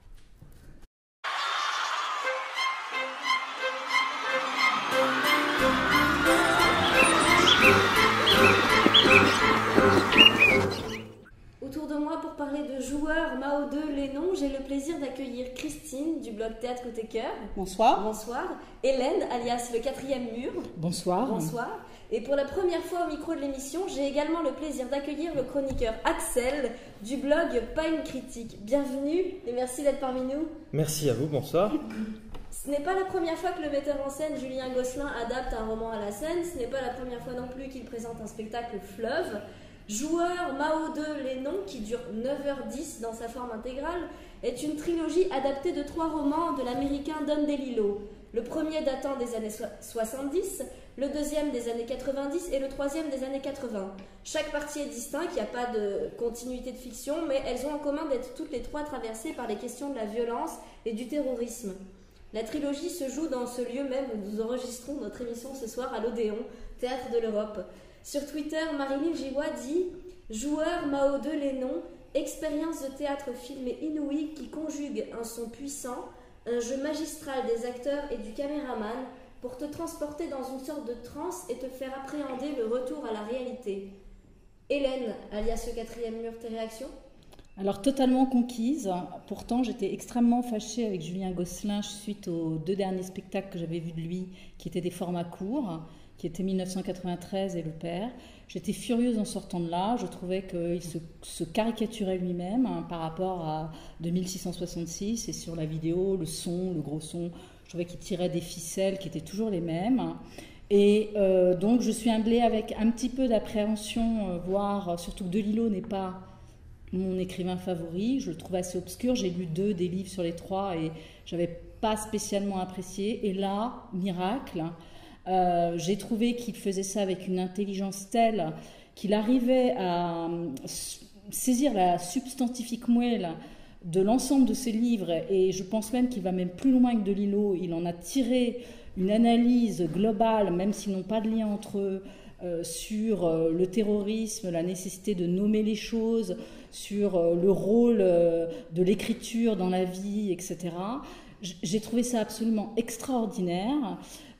Autour de moi pour parler de joueurs Mao 2 Lénon, j'ai le plaisir d'accueillir Christine du blog Théâtre Côté Cœur. Bonsoir. Bonsoir. Hélène, alias le 4e mur. Bonsoir. Bonsoir. Et pour la première fois au micro de l'émission, j'ai également le plaisir d'accueillir le chroniqueur Axel du blog Pas une critique. Bienvenue et merci d'être parmi nous. Merci à vous, bonsoir. Ce n'est pas la première fois que le metteur en scène Julien Gosselin adapte un roman à la scène, ce n'est pas la première fois non plus qu'il présente un spectacle fleuve. Joueur Mao 2 Lénon, qui dure 9h10 dans sa forme intégrale, est une trilogie adaptée de 3 romans de l'américain Don DeLillo. Le premier datant des années 70, le deuxième des années 90 et le troisième des années 80. Chaque partie est distincte, il n'y a pas de continuité de fiction, mais elles ont en commun d'être toutes les 3 traversées par les questions de la violence et du terrorisme. La trilogie se joue dans ce lieu même où nous enregistrons notre émission ce soir à l'Odéon, Théâtre de l'Europe. Sur Twitter, Marilyn Jiwa dit « Joueur Mao 2 Lénon, expérience de théâtre filmé inouïe qui conjugue un son puissant, un jeu magistral des acteurs et du caméraman pour te transporter dans une sorte de transe et te faire appréhender le retour à la réalité. » Hélène, alias le 4e mur, tes réactions ? Alors totalement conquise, pourtant j'étais extrêmement fâchée avec Julien Gosselin suite aux 2 derniers spectacles que j'avais vus de lui, qui étaient des formats courts, qui étaient 1993 et Le Père. J'étais furieuse en sortant de là, je trouvais qu'il se caricaturait lui-même par rapport à 2666 et sur la vidéo, le son, le gros son, je trouvais qu'il tirait des ficelles qui étaient toujours les mêmes. Et donc je suis emballée avec un petit peu d'appréhension, voire surtout que DeLillo n'est pas mon écrivain favori, je le trouve assez obscur, j'ai lu 2 des livres sur les 3 et je n'avais pas spécialement apprécié. Et là, miracle, j'ai trouvé qu'il faisait ça avec une intelligence telle qu'il arrivait à saisir la substantifique moelle de l'ensemble de ses livres, et je pense même qu'il va même plus loin que DeLillo. Il en a tiré une analyse globale, même s'ils n'ont pas de lien entre eux, sur le terrorisme, la nécessité de nommer les choses, sur le rôle de l'écriture dans la vie, etc. J'ai trouvé ça absolument extraordinaire.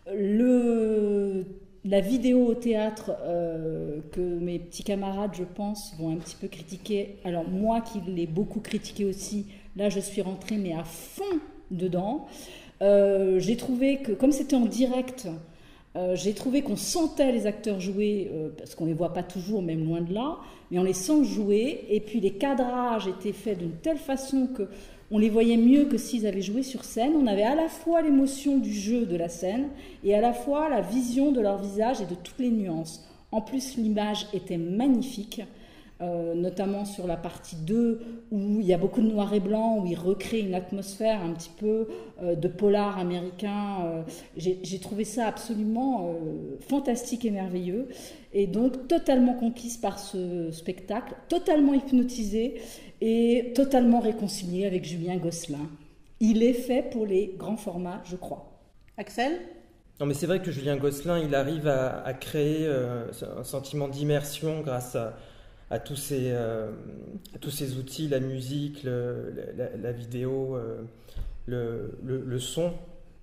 La vidéo au théâtre que mes petits camarades, je pense, vont un petit peu critiquer. Alors moi qui l'ai beaucoup critiqué aussi, là je suis rentrée mais à fond dedans. J'ai trouvé que, comme c'était en direct, j'ai trouvé qu'on sentait les acteurs jouer, parce qu'on ne les voit pas toujours, même loin de là, mais on les sent jouer. Et puis les cadrages étaient faits d'une telle façon qu'on les voyait mieux que s'ils avaient joué sur scène. On avait à la fois l'émotion du jeu de la scène et à la fois la vision de leur visage et de toutes les nuances. En plus, l'image était magnifique. Notamment sur la partie 2 où il y a beaucoup de noir et blanc, où il recrée une atmosphère un petit peu de polar américain. J'ai trouvé ça absolument fantastique et merveilleux, et donc totalement conquise par ce spectacle, totalement hypnotisée et totalement réconciliée avec Julien Gosselin. Il est fait pour les grands formats, je crois. Axel ? Non, mais c'est vrai que Julien Gosselin, il arrive à créer un sentiment d'immersion grâce à tous ces outils, la musique, la vidéo, le son.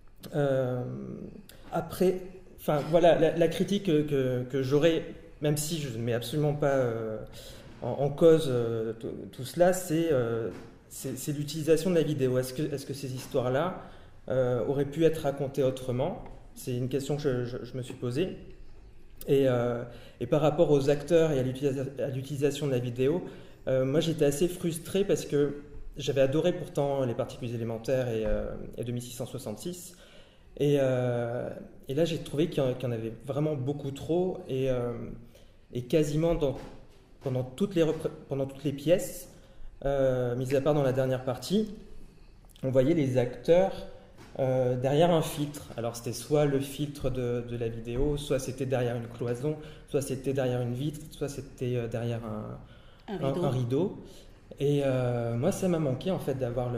Après, enfin voilà, la critique que j'aurais, même si je ne mets absolument pas en cause tout cela, c'est l'utilisation de la vidéo. Est-ce que ces histoires-là auraient pu être racontées autrement ? C'est une question que je me suis posée. Et par rapport aux acteurs et à l'utilisation de la vidéo, moi j'étais assez frustré parce que j'avais adoré pourtant Les Particules élémentaires et 2666. Et là j'ai trouvé qu'il y en avait vraiment beaucoup trop et quasiment pendant toutes les pièces, mis à part dans la dernière partie, on voyait les acteurs derrière un filtre. Alors c'était soit le filtre de la vidéo, soit c'était derrière une cloison, soit c'était derrière une vitre, soit c'était derrière un rideau. Et moi ça m'a manqué en fait d'avoir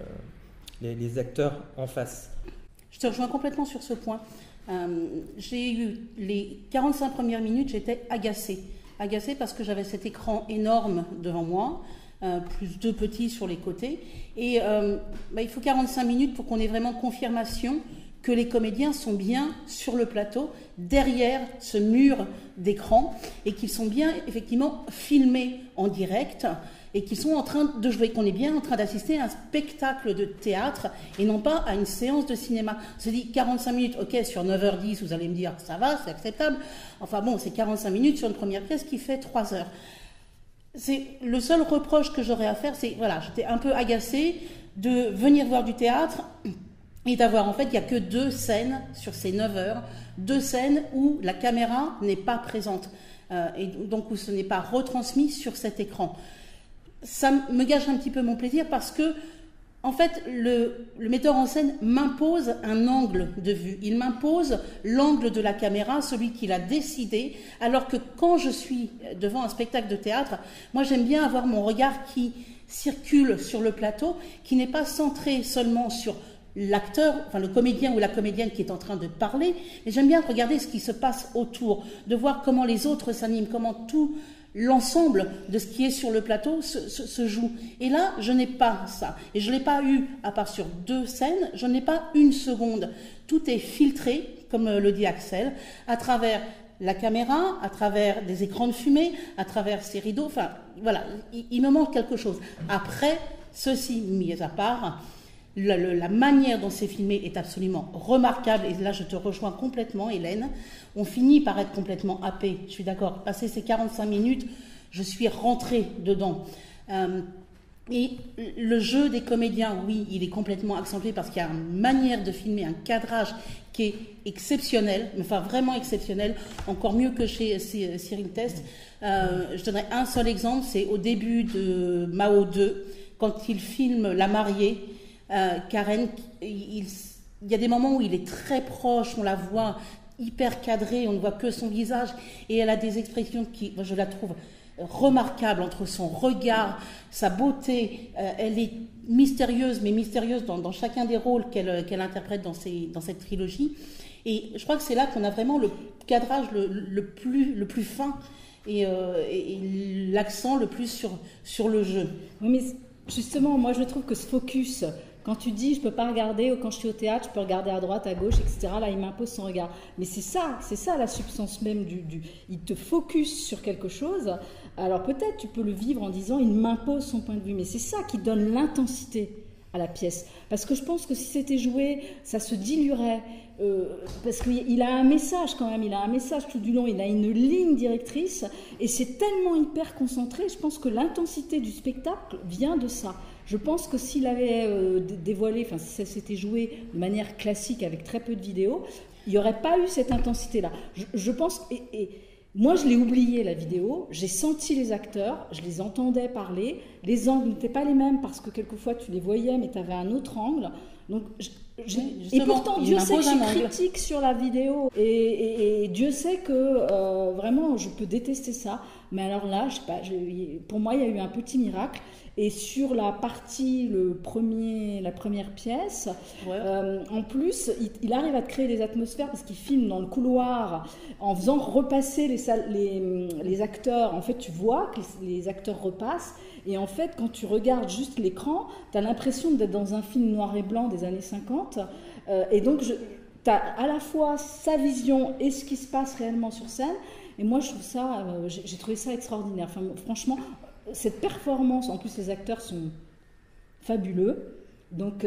les acteurs en face. Je te rejoins complètement sur ce point. J'ai eu les 45 premières minutes, j'étais agacée parce que j'avais cet écran énorme devant moi, plus 2 petits sur les côtés. Et il faut 45 minutes pour qu'on ait vraiment confirmation que les comédiens sont bien sur le plateau, derrière ce mur d'écran, et qu'ils sont bien effectivement filmés en direct, et qu'ils sont en train de jouer, qu'on est bien en train d'assister à un spectacle de théâtre, et non pas à une séance de cinéma. On se dit 45 minutes, ok, sur 9h10, vous allez me dire, ça va, c'est acceptable. Enfin bon, c'est 45 minutes sur une première pièce qui fait 3 heures. C'est le seul reproche que j'aurais à faire, c'est voilà, j'étais un peu agacée de venir voir du théâtre et d'avoir en fait, il n'y a que 2 scènes sur ces 9 heures, 2 scènes où la caméra n'est pas présente et donc où ce n'est pas retransmis sur cet écran. Ça me gâche un petit peu mon plaisir parce que en fait, le metteur en scène m'impose un angle de vue. Il m'impose l'angle de la caméra, celui qu'il a décidé, alors que quand je suis devant un spectacle de théâtre, moi j'aime bien avoir mon regard qui circule sur le plateau, qui n'est pas centré seulement sur l'acteur, enfin le comédien ou la comédienne qui est en train de parler, mais j'aime bien regarder ce qui se passe autour, de voir comment les autres s'animent, comment tout l'ensemble de ce qui est sur le plateau se joue. Et là, je n'ai pas ça. Et je ne l'ai pas eu, à part sur 2 scènes, je n'ai pas une seconde. Tout est filtré, comme le dit Axel, à travers la caméra, à travers des écrans de fumée, à travers ces rideaux. Enfin, voilà, il me manque quelque chose. Après, ceci mis à part, la manière dont c'est filmé est absolument remarquable. Et là, je te rejoins complètement, Hélène. On finit par être complètement happé. Je suis d'accord. Passé ces 45 minutes, je suis rentrée dedans. Et le jeu des comédiens, oui, il est complètement accentué parce qu'il y a une manière de filmer, un cadrage qui est exceptionnel, enfin vraiment exceptionnel, encore mieux que chez Cyril Teste. Je donnerai un seul exemple, c'est au début de Mao 2, quand il filme la mariée, Karen, il y a des moments où il est très proche, on la voit hyper cadrée, on ne voit que son visage, et elle a des expressions qui, je la trouve remarquable entre son regard, sa beauté. Elle est mystérieuse, mais mystérieuse dans chacun des rôles qu'elle interprète dans cette trilogie. Et je crois que c'est là qu'on a vraiment le cadrage le plus fin et l'accent le plus sur le jeu. Oui, mais justement, moi je trouve que ce focus, Quand tu dis je peux pas regarder, ou quand je suis au théâtre, je peux regarder à droite, à gauche, etc. Là, il m'impose son regard. Mais c'est ça la substance même il te focus sur quelque chose. Alors peut-être tu peux le vivre en disant il m'impose son point de vue, mais c'est ça qui donne l'intensité à la pièce. Parce que je pense que si c'était joué, ça se diluerait. Parce qu'il a un message quand même, il a un message tout du long, il a une ligne directrice, et c'est tellement hyper concentré, je pense que l'intensité du spectacle vient de ça. Je pense que s'il avait dévoilé, enfin si ça s'était joué de manière classique avec très peu de vidéos, il n'y aurait pas eu cette intensité-là. Je pense, et moi je l'ai oublié la vidéo, j'ai senti les acteurs, je les entendais parler, les angles n'étaient pas les mêmes parce que quelquefois tu les voyais mais tu avais un autre angle. Donc, et pourtant, Dieu sait que je suis critique sur la vidéo et Dieu sait que vraiment je peux détester ça. Mais alors là, je sais pas, pour moi, il y a eu un petit miracle. Et sur la partie, la première pièce, en plus, il arrive à créer des atmosphères parce qu'il filme dans le couloir en faisant repasser les acteurs. En fait, tu vois que les acteurs repassent. Et en fait, quand tu regardes juste l'écran, tu as l'impression d'être dans un film noir et blanc des années 50. Et donc, tu as à la fois sa vision et ce qui se passe réellement sur scène. Et moi, je trouve ça, j'ai trouvé ça extraordinaire. Enfin, franchement, cette performance, en plus, les acteurs sont fabuleux. Donc,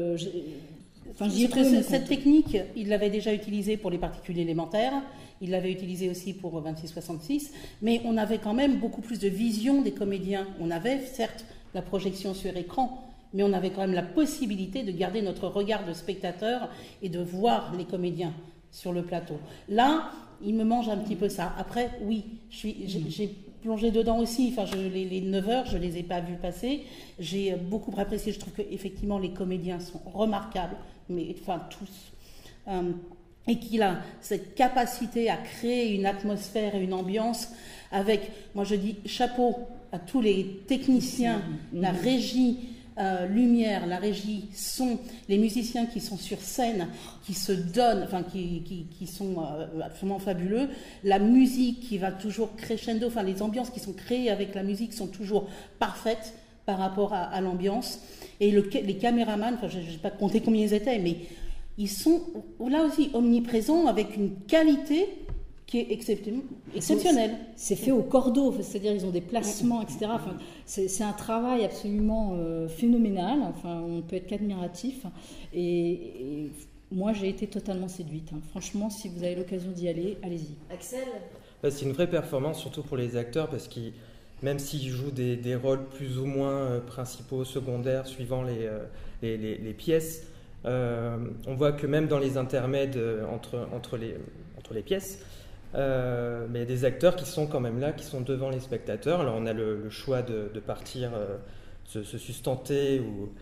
cette technique, il l'avait déjà utilisée pour les particules élémentaires. Il l'avait utilisé aussi pour 2666, mais on avait quand même beaucoup plus de vision des comédiens. On avait certes la projection sur écran, mais on avait quand même la possibilité de garder notre regard de spectateur et de voir les comédiens sur le plateau. Là, il me mange un petit peu ça. Après, oui, j'ai plongé dedans aussi. Enfin, les 9 heures, je ne les ai pas vus passer. J'ai beaucoup apprécié. Je trouve qu'effectivement, les comédiens sont remarquables, mais enfin tous. Et qu'il a cette capacité à créer une atmosphère et une ambiance avec, moi je dis chapeau à tous les techniciens, la régie lumière, la régie son, les musiciens qui sont sur scène, qui se donnent, enfin qui sont absolument fabuleux, la musique qui va toujours crescendo, enfin les ambiances qui sont créées avec la musique sont toujours parfaites par rapport à l'ambiance, et les caméramans, enfin je n'ai pas compté combien ils étaient, mais ils sont là aussi omniprésents avec une qualité qui est exceptionnelle. C'est fait au cordeau, c'est-à-dire ils ont des placements, etc. Enfin, c'est un travail absolument phénoménal. Enfin, on peut être qu'admiratif. Et moi, j'ai été totalement séduite. Franchement, si vous avez l'occasion d'y aller, allez-y. Axel ? C'est une vraie performance, surtout pour les acteurs, parce qu'ils, même s'ils jouent des rôles plus ou moins principaux, secondaires, suivant les pièces, on voit que même dans les intermèdes entre les pièces, mais il y a des acteurs qui sont quand même là, qui sont devant les spectateurs. Alors on a le choix de partir se sustenter,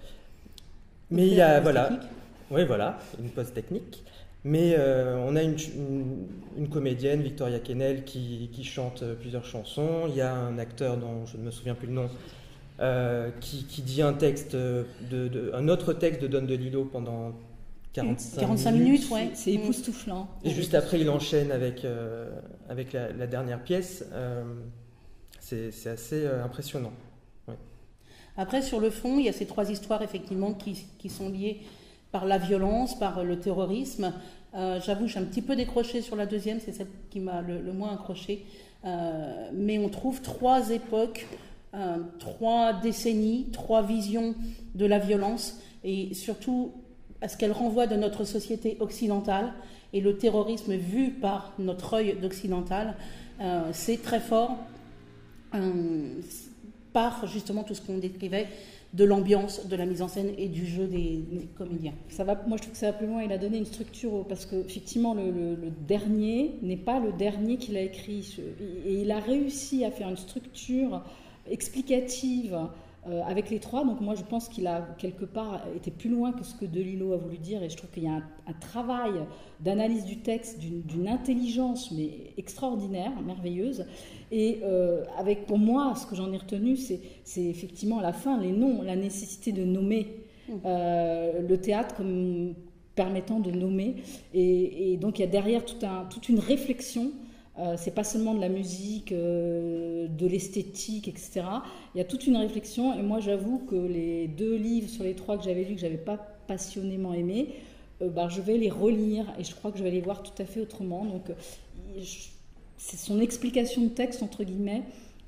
mais il y a une pause technique. Mais on a une comédienne, Victoria Kennel, qui chante plusieurs chansons. Il y a un acteur dont je ne me souviens plus le nom, qui dit un texte un autre texte de Don DeLillo pendant 45 minutes. Ouais. C'est époustouflant. Et juste après, il enchaîne avec la dernière pièce. C'est assez impressionnant. Ouais. Après, sur le fond, il y a ces 3 histoires effectivement qui sont liées par la violence, par le terrorisme. J'avoue, j'ai un petit peu décroché sur la deuxième, c'est celle qui m'a le moins accroché. Mais on trouve 3 époques, 3 décennies, 3 visions de la violence, et surtout à ce qu'elle renvoie de notre société occidentale, et le terrorisme vu par notre œil d'occidental, c'est très fort par justement tout ce qu'on décrivait de l'ambiance, de la mise en scène et du jeu des comédiens. Moi je trouve que ça va plus loin, il a donné une structure, parce qu'effectivement le dernier n'est pas le dernier qu'il a écrit, et il a réussi à faire une structure explicative avec les 3, donc moi je pense qu'il a quelque part été plus loin que ce que DeLillo a voulu dire, et je trouve qu'il y a un travail d'analyse du texte d'une intelligence mais extraordinaire, merveilleuse, et avec pour moi ce que j'en ai retenu c'est effectivement à la fin les noms, la nécessité de nommer le théâtre comme permettant de nommer, et donc il y a derrière toute une réflexion C'est pas seulement de la musique, de l'esthétique, etc. Il y a toute une réflexion, et moi j'avoue que les 2 livres sur les 3 que j'avais lus, que j'avais pas passionnément aimés, je vais les relire, et je crois que je vais les voir tout à fait autrement. Donc c'est son explication de texte, entre guillemets,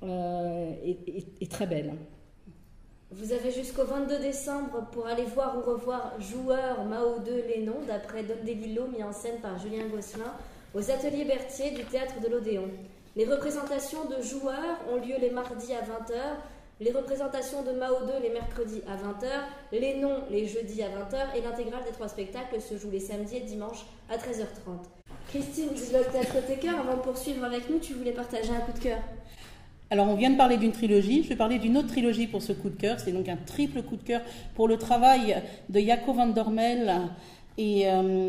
est très belle. Vous avez jusqu'au 22 décembre pour aller voir ou revoir Joueur Mao 2 Lénon, d'après Don DeLillo, mis en scène par Julien Gosselin, aux ateliers Berthier du théâtre de l'Odéon. Les représentations de Joueurs ont lieu les mardis à 20h, les représentations de Mao 2 les mercredis à 20h, Lénon les jeudis à 20h, et l'intégrale des 3 spectacles se joue les samedis et dimanches à 13h30. Christine du blog Théâtre-Tecker, avant de poursuivre avec nous, tu voulais partager un coup de cœur? Alors, on vient de parler d'une trilogie, je vais parler d'une autre trilogie pour ce coup de cœur. C'est donc un triple coup de cœur pour le travail de Jaco van Dormel et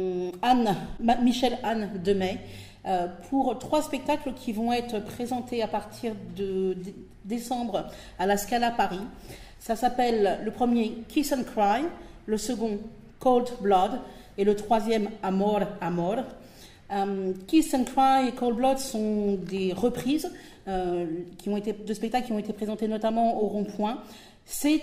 Michel-Anne Demey, pour 3 spectacles qui vont être présentés à partir de décembre à la Scala Paris. Ça s'appelle le premier Kiss and Cry, le second Cold Blood et le troisième Amor Amor. Kiss and Cry et Cold Blood sont des reprises de spectacles qui ont été présentés notamment au Rond-Point. C'est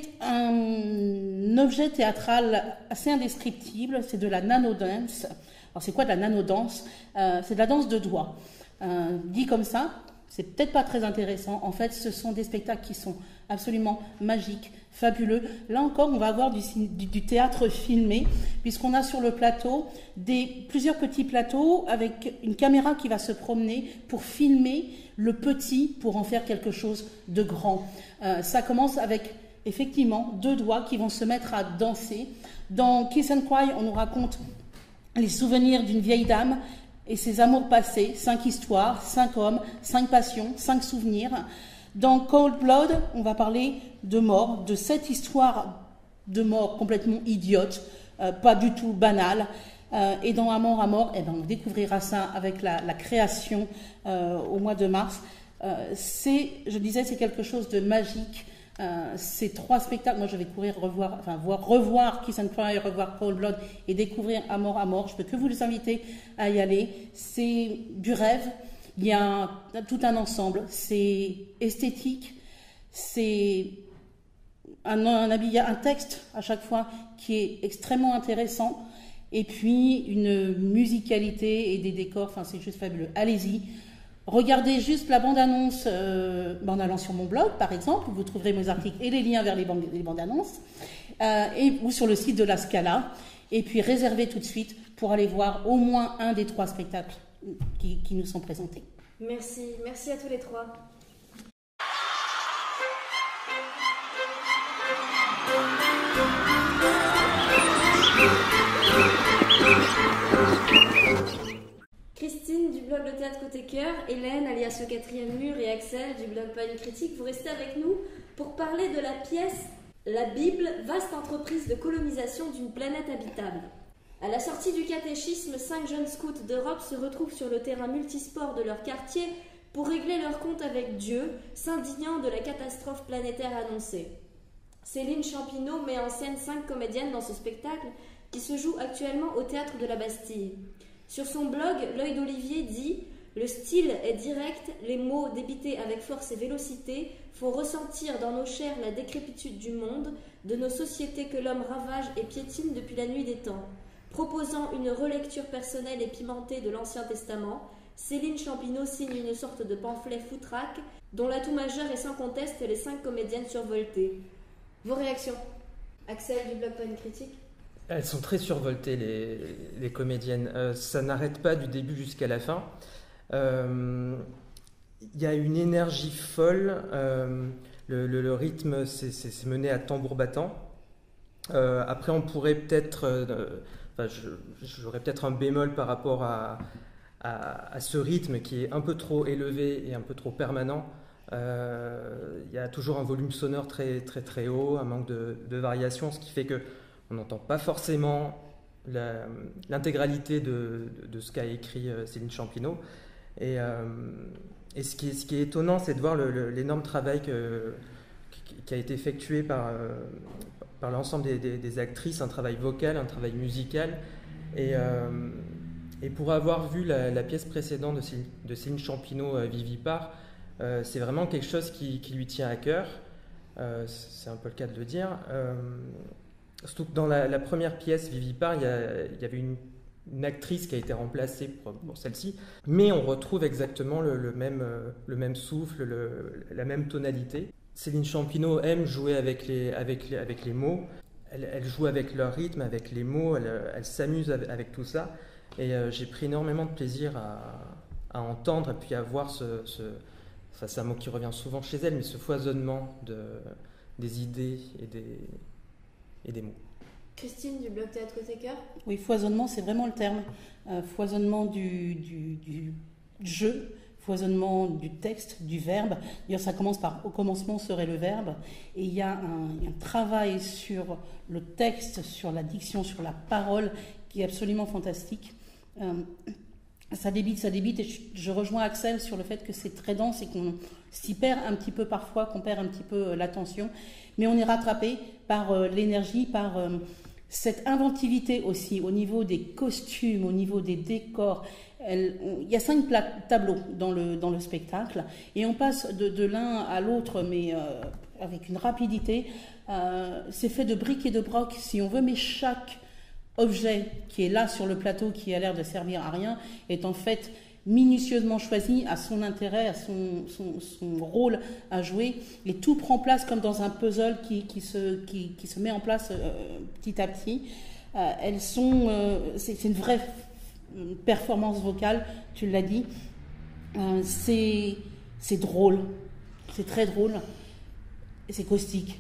un objet théâtral assez indescriptible, c'est de la nanodance. Alors c'est quoi de la nanodance? C'est de la danse de doigts. Dit comme ça, c'est peut-être pas très intéressant. En fait, ce sont des spectacles qui sont absolument magiques, fabuleux. Là encore, on va avoir du théâtre filmé, puisqu'on a sur le plateau plusieurs petits plateaux avec une caméra qui va se promener pour filmer le petit pour en faire quelque chose de grand. Ça commence avec effectivement 2 doigts qui vont se mettre à danser. Dans Kiss and Cry, on nous raconte les souvenirs d'une vieille dame et ses amours passés, 5 histoires, 5 hommes, 5 passions, 5 souvenirs. Dans Cold Blood, on va parler de mort, de cette histoire de mort complètement idiote, pas du tout banale. Et dans Amor Amor, on découvrira ça avec la création au mois de mars. Je disais, c'est quelque chose de magique. Ces 3 spectacles, moi je vais revoir Kiss and Cry, revoir Cold Blood et découvrir Amor Amor. Je peux que vous les inviter à y aller. C'est du rêve. Il y a tout un ensemble. C'est esthétique. C'est un texte à chaque fois qui est extrêmement intéressant. Et puis une musicalité et des décors. Enfin, c'est juste fabuleux. Allez-y. Regardez juste la bande-annonce en allant sur mon blog, par exemple, où vous trouverez mes articles et les liens vers les bandes-annonces, ou sur le site de la Scala. Et puis réservez tout de suite pour aller voir au moins un des 3 spectacles qui nous sont présentés. Merci à tous les 3. Christine du blog Le Théâtre Côté Cœur, Hélène alias Le Quatrième Mur et Axel du blog Pas une Critique, vous restez avec nous pour parler de la pièce La Bible, vaste entreprise de colonisation d'une planète habitable. À la sortie du catéchisme, 5 jeunes scouts d'Europe se retrouvent sur le terrain multisport de leur quartier pour régler leur compte avec Dieu, s'indignant de la catastrophe planétaire annoncée. Céline Champineau met en scène 5 comédiennes dans ce spectacle qui se joue actuellement au Théâtre de la Bastille. Sur son blog, L'Œil d'Olivier dit « Le style est direct, les mots débités avec force et vélocité font ressentir dans nos chairs la décrépitude du monde, de nos sociétés que l'homme ravage et piétine depuis la nuit des temps. » Proposant une relecture personnelle et pimentée de l'Ancien Testament, Céline Champineau signe une sorte de pamphlet foutraque dont l'atout majeur est sans conteste les 5 comédiennes survoltées. Vos réactions? Axel du blog Pas une Critique? Elles sont très survoltées, les comédiennes. Ça n'arrête pas du début jusqu'à la fin. Il y a une énergie folle. Le rythme, c'est mené à tambour battant. Après, on pourrait peut-être... j'aurais peut-être un bémol par rapport à ce rythme qui est un peu trop élevé et un peu trop permanent. Il y a toujours un volume sonore très, très, très haut, un manque de variation, ce qui fait qu'on n'entend pas forcément l'intégralité de ce qu'a écrit Céline Champineau. Et ce qui est étonnant, c'est de voir l'énorme travail qui a été effectué par l'ensemble des actrices, un travail vocal, un travail musical. Et Et pour avoir vu la pièce précédente de Céline Champineau, Vivipare, c'est vraiment quelque chose qui lui tient à cœur. C'est un peu le cas de le dire. Surtout que dans la première pièce, Vivipare, il y avait une actrice qui a été remplacée pour celle-ci, mais on retrouve exactement le même souffle, la même tonalité. Céline Champineau aime jouer avec les mots, elle joue avec leur rythme, avec les mots, elle s'amuse avec tout ça, et j'ai pris énormément de plaisir à entendre et puis à voir c'est un mot qui revient souvent chez elle, mais ce foisonnement des idées et des mots. Christine du blog Théâtre Côté Cœur. Oui, foisonnement, c'est vraiment le terme. Foisonnement du jeu, foisonnement du texte, du verbe. D'ailleurs, ça commence par « au commencement serait le verbe ». Et il y a un travail sur le texte, sur la diction, sur la parole qui est absolument fantastique. Ça débite. Et je rejoins Axel sur le fait que c'est très dense et qu'on s'y perd un petit peu parfois, qu'on perd un petit peu l'attention. Mais on est rattrapé par l'énergie, par cette inventivité aussi, au niveau des costumes, au niveau des décors. Il y a 5 tableaux dans le spectacle, et on passe de l'un à l'autre, mais avec une rapidité. C'est fait de briques et de broc, si on veut, mais chaque objet qui est là sur le plateau, qui a l'air de servir à rien, est en fait minutieusement choisi, à son intérêt, à son rôle à jouer, et tout prend place comme dans un puzzle qui se met en place petit à petit. C'est une vraie performance vocale, tu l'as dit. C'est drôle, c'est très drôle, et c'est caustique.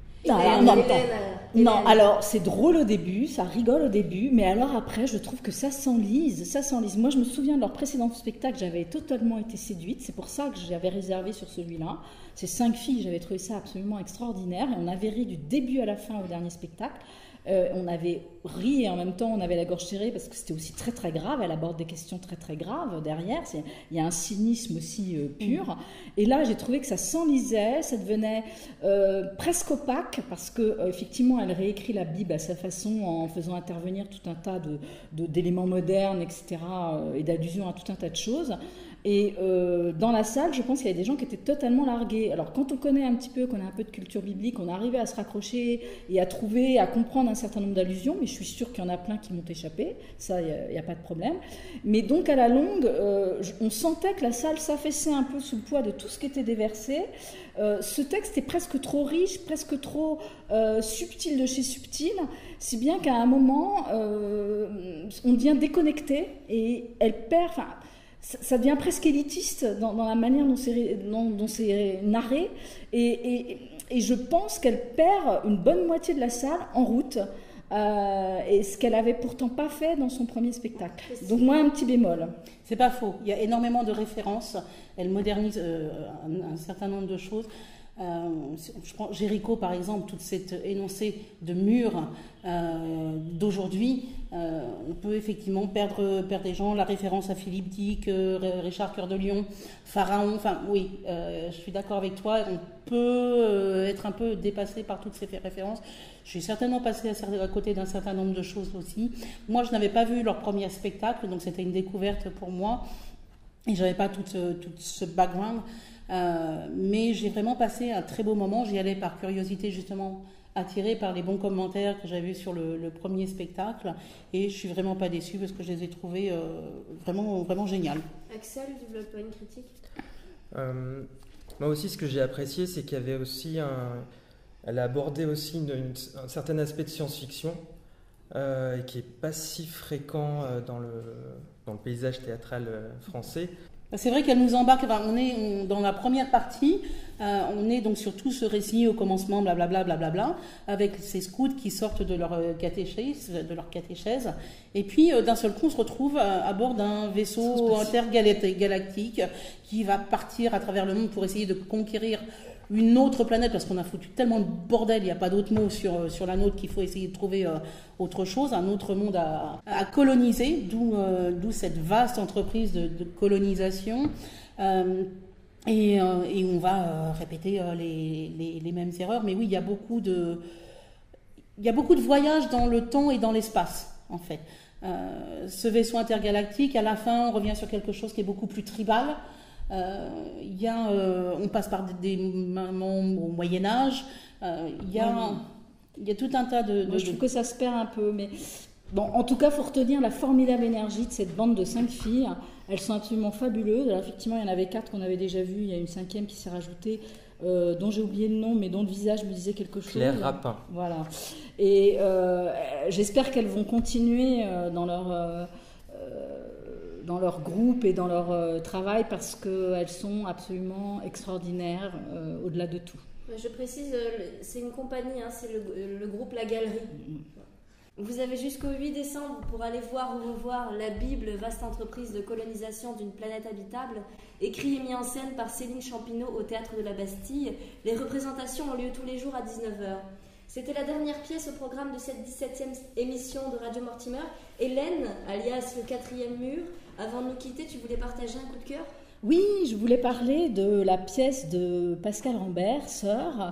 Non, alors c'est drôle au début, ça rigole au début, mais alors après je trouve que ça s'enlise. Moi je me souviens de leur précédent spectacle, j'avais totalement été séduite, c'est pour ça que j'avais réservé sur celui-là. Ces 5 filles, j'avais trouvé ça absolument extraordinaire, et on avait ri du début à la fin au dernier spectacle. On avait ri et en même temps on avait la gorge serrée parce que c'était aussi très très grave, elle aborde des questions très très graves derrière, il y a un cynisme aussi pur, et là j'ai trouvé que ça s'enlisait, ça devenait presque opaque parce que effectivement elle réécrit la Bible à sa façon en faisant intervenir tout un tas d'éléments modernes, etc., et d'allusions à tout un tas de choses. Et dans la salle, je pense qu'il y a des gens qui étaient totalement largués. Alors quand on connaît un petit peu, qu'on a un peu de culture biblique, on arrivait à se raccrocher et à comprendre un certain nombre d'allusions, mais je suis sûre qu'il y en a plein qui m'ont échappé, ça il n'y a pas de problème. Mais donc à la longue, on sentait que la salle s'affaissait un peu sous le poids de tout ce qui était déversé. Ce texte est presque trop riche, presque trop subtil de chez subtil, si bien qu'à un moment, on devient déconnecté et elle perd... Ça devient presque élitiste dans la manière dont c'est narré, et je pense qu'elle perd une bonne moitié de la salle en route, et ce qu'elle avait pourtant pas fait dans son premier spectacle. Donc moi, un petit bémol. C'est pas faux, il y a énormément de références, elle modernise un certain nombre de choses. Je prends Jéricho par exemple, toute cette énoncée de murs d'aujourd'hui, on peut effectivement perdre des gens, la référence à Philippe Dick, Richard Cœur de Lion, Pharaon, enfin oui, je suis d'accord avec toi, on peut être un peu dépassé par toutes ces références. Je suis certainement passée à côté d'un certain nombre de choses aussi. Moi je n'avais pas vu leur premier spectacle, donc c'était une découverte pour moi, et je n'avais pas tout ce background. Mais j'ai vraiment passé un très beau moment. J'y allais par curiosité, justement attirée par les bons commentaires que j'avais sur le premier spectacle, et je suis vraiment pas déçue parce que je les ai trouvés vraiment, vraiment géniales. Axel du blog Point Critique. Moi aussi, ce que j'ai apprécié, c'est qu'il y avait aussi elle a abordé aussi un certain aspect de science-fiction qui est pas si fréquent dans le paysage théâtral français. C'est vrai qu'elle nous embarque, on est dans la première partie, on est donc sur tout ce récit au commencement, blablabla, blablabla, avec ces scouts qui sortent de leur catéchèse, et puis d'un seul coup on se retrouve à bord d'un vaisseau intergalactique qui va partir à travers le monde pour essayer de conquérir une autre planète, parce qu'on a foutu tellement de bordel, il n'y a pas d'autre mot sur la nôtre, qu'il faut essayer de trouver autre chose, un autre monde à coloniser, d'où cette vaste entreprise de colonisation. Et on va répéter les mêmes erreurs, mais oui, il y a beaucoup de voyages dans le temps et dans l'espace, en fait. ce vaisseau intergalactique. À la fin, on revient sur quelque chose qui est beaucoup plus tribal. On passe par des moments au Moyen-Âge. Il y a tout un tas de... Moi, je trouve que ça se perd un peu, mais... Bon, en tout cas, il faut retenir la formidable énergie de cette bande de 5 filles. Elles sont absolument fabuleuses. Alors, effectivement, il y en avait 4 qu'on avait déjà vues. Il y a une 5e qui s'est rajoutée, dont j'ai oublié le nom, mais dont le visage me disait quelque chose. Claire Rapin. Voilà. Et j'espère qu'elles vont continuer dans leur groupe et dans leur travail, parce qu'elles sont absolument extraordinaires au-delà de tout. Je précise, c'est une compagnie, hein, c'est le groupe La Galerie. Vous avez jusqu'au 8 décembre pour aller voir ou revoir La Bible, vaste entreprise de colonisation d'une planète habitable, écrit et mis en scène par Céline Champineau au Théâtre de la Bastille. Les représentations ont lieu tous les jours à 19h. C'était la dernière pièce au programme de cette 17e émission de Radio Mortimer. Hélène, alias le 4e mur, avant de nous quitter, tu voulais partager un coup de cœur ? Oui, je voulais parler de la pièce de Pascal Rambert, Sœur.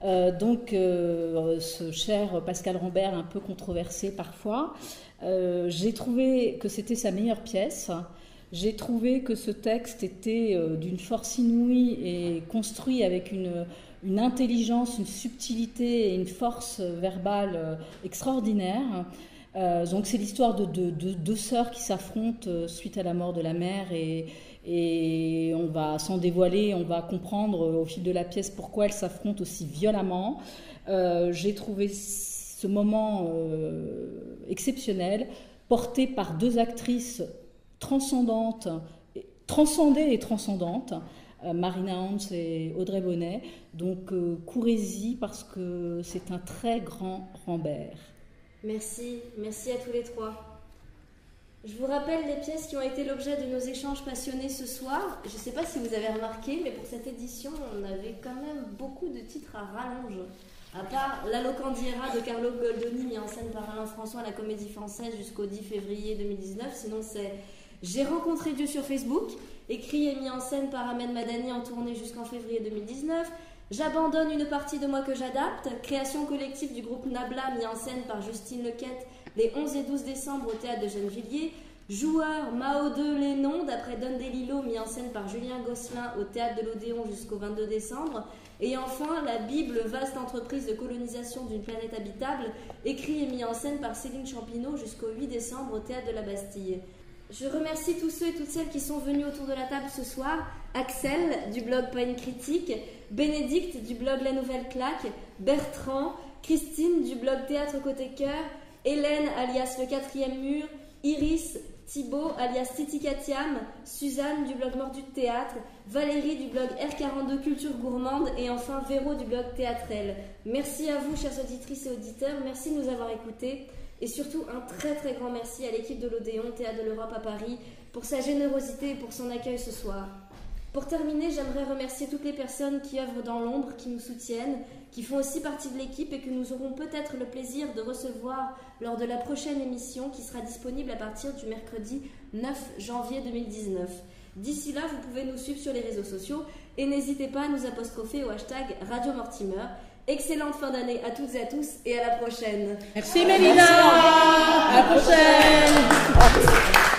Ce cher Pascal Rambert, un peu controversé parfois, j'ai trouvé que c'était sa meilleure pièce. J'ai trouvé que ce texte était d'une force inouïe et construit avec une intelligence, une subtilité et une force verbale extraordinaire. Donc c'est l'histoire de deux sœurs qui s'affrontent suite à la mort de la mère, et on va, sans dévoiler, on va comprendre au fil de la pièce pourquoi elles s'affrontent aussi violemment. J'ai trouvé ce moment exceptionnel, porté par 2 actrices transcendées et transcendantes, Marina Hans et Audrey Bonnet. Donc courez-y, parce que c'est un très grand Rambert. Merci à tous les 3. Je vous rappelle les pièces qui ont été l'objet de nos échanges passionnés ce soir. Je ne sais pas si vous avez remarqué, mais pour cette édition, on avait quand même beaucoup de titres à rallonge. À part La Locandiera de Carlo Goldoni, mis en scène par Alain François à la Comédie Française jusqu'au 10 février 2019. Sinon, c'est J'ai rencontré Dieu sur Facebook, écrit et mis en scène par Ahmed Madani en tournée jusqu'en février 2019. J'abandonne une partie de moi que j'adapte, création collective du groupe Nabla, mis en scène par Justine Lequette les 11 et 12 décembre au Théâtre de Gennevilliers. Joueur, Mao 2, Les Noms, d'après Don DeLillo, mis en scène par Julien Gosselin au Théâtre de l'Odéon jusqu'au 22 décembre. Et enfin, La Bible, vaste entreprise de colonisation d'une planète habitable, écrit et mis en scène par Céline Champineau jusqu'au 8 décembre au Théâtre de la Bastille. Je remercie tous ceux et toutes celles qui sont venus autour de la table ce soir. Axel, du blog Pas une critique, Bénédicte, du blog La Nouvelle Claque, Bertrand, Christine, du blog Théâtre Côté Cœur, Hélène, alias Le 4e mur, Iris, Thibaut, alias Titi Katiam, Suzanne, du blog Mordu de Théâtre, Valérie, du blog R42 Culture Gourmande, et enfin Véro, du blog Théâtrel. Merci à vous, chères auditrices et auditeurs, merci de nous avoir écoutés. Et surtout, un très très grand merci à l'équipe de l'Odéon, Théâtre de l'Europe à Paris, pour sa générosité et pour son accueil ce soir. Pour terminer, j'aimerais remercier toutes les personnes qui œuvrent dans l'ombre, qui nous soutiennent, qui font aussi partie de l'équipe et que nous aurons peut-être le plaisir de recevoir lors de la prochaine émission qui sera disponible à partir du mercredi 9 janvier 2019. D'ici là, vous pouvez nous suivre sur les réseaux sociaux et n'hésitez pas à nous apostropher au hashtag Radio Mortimer. Excellente fin d'année à toutes et à tous et à la prochaine. Merci Mélina. À la prochaine.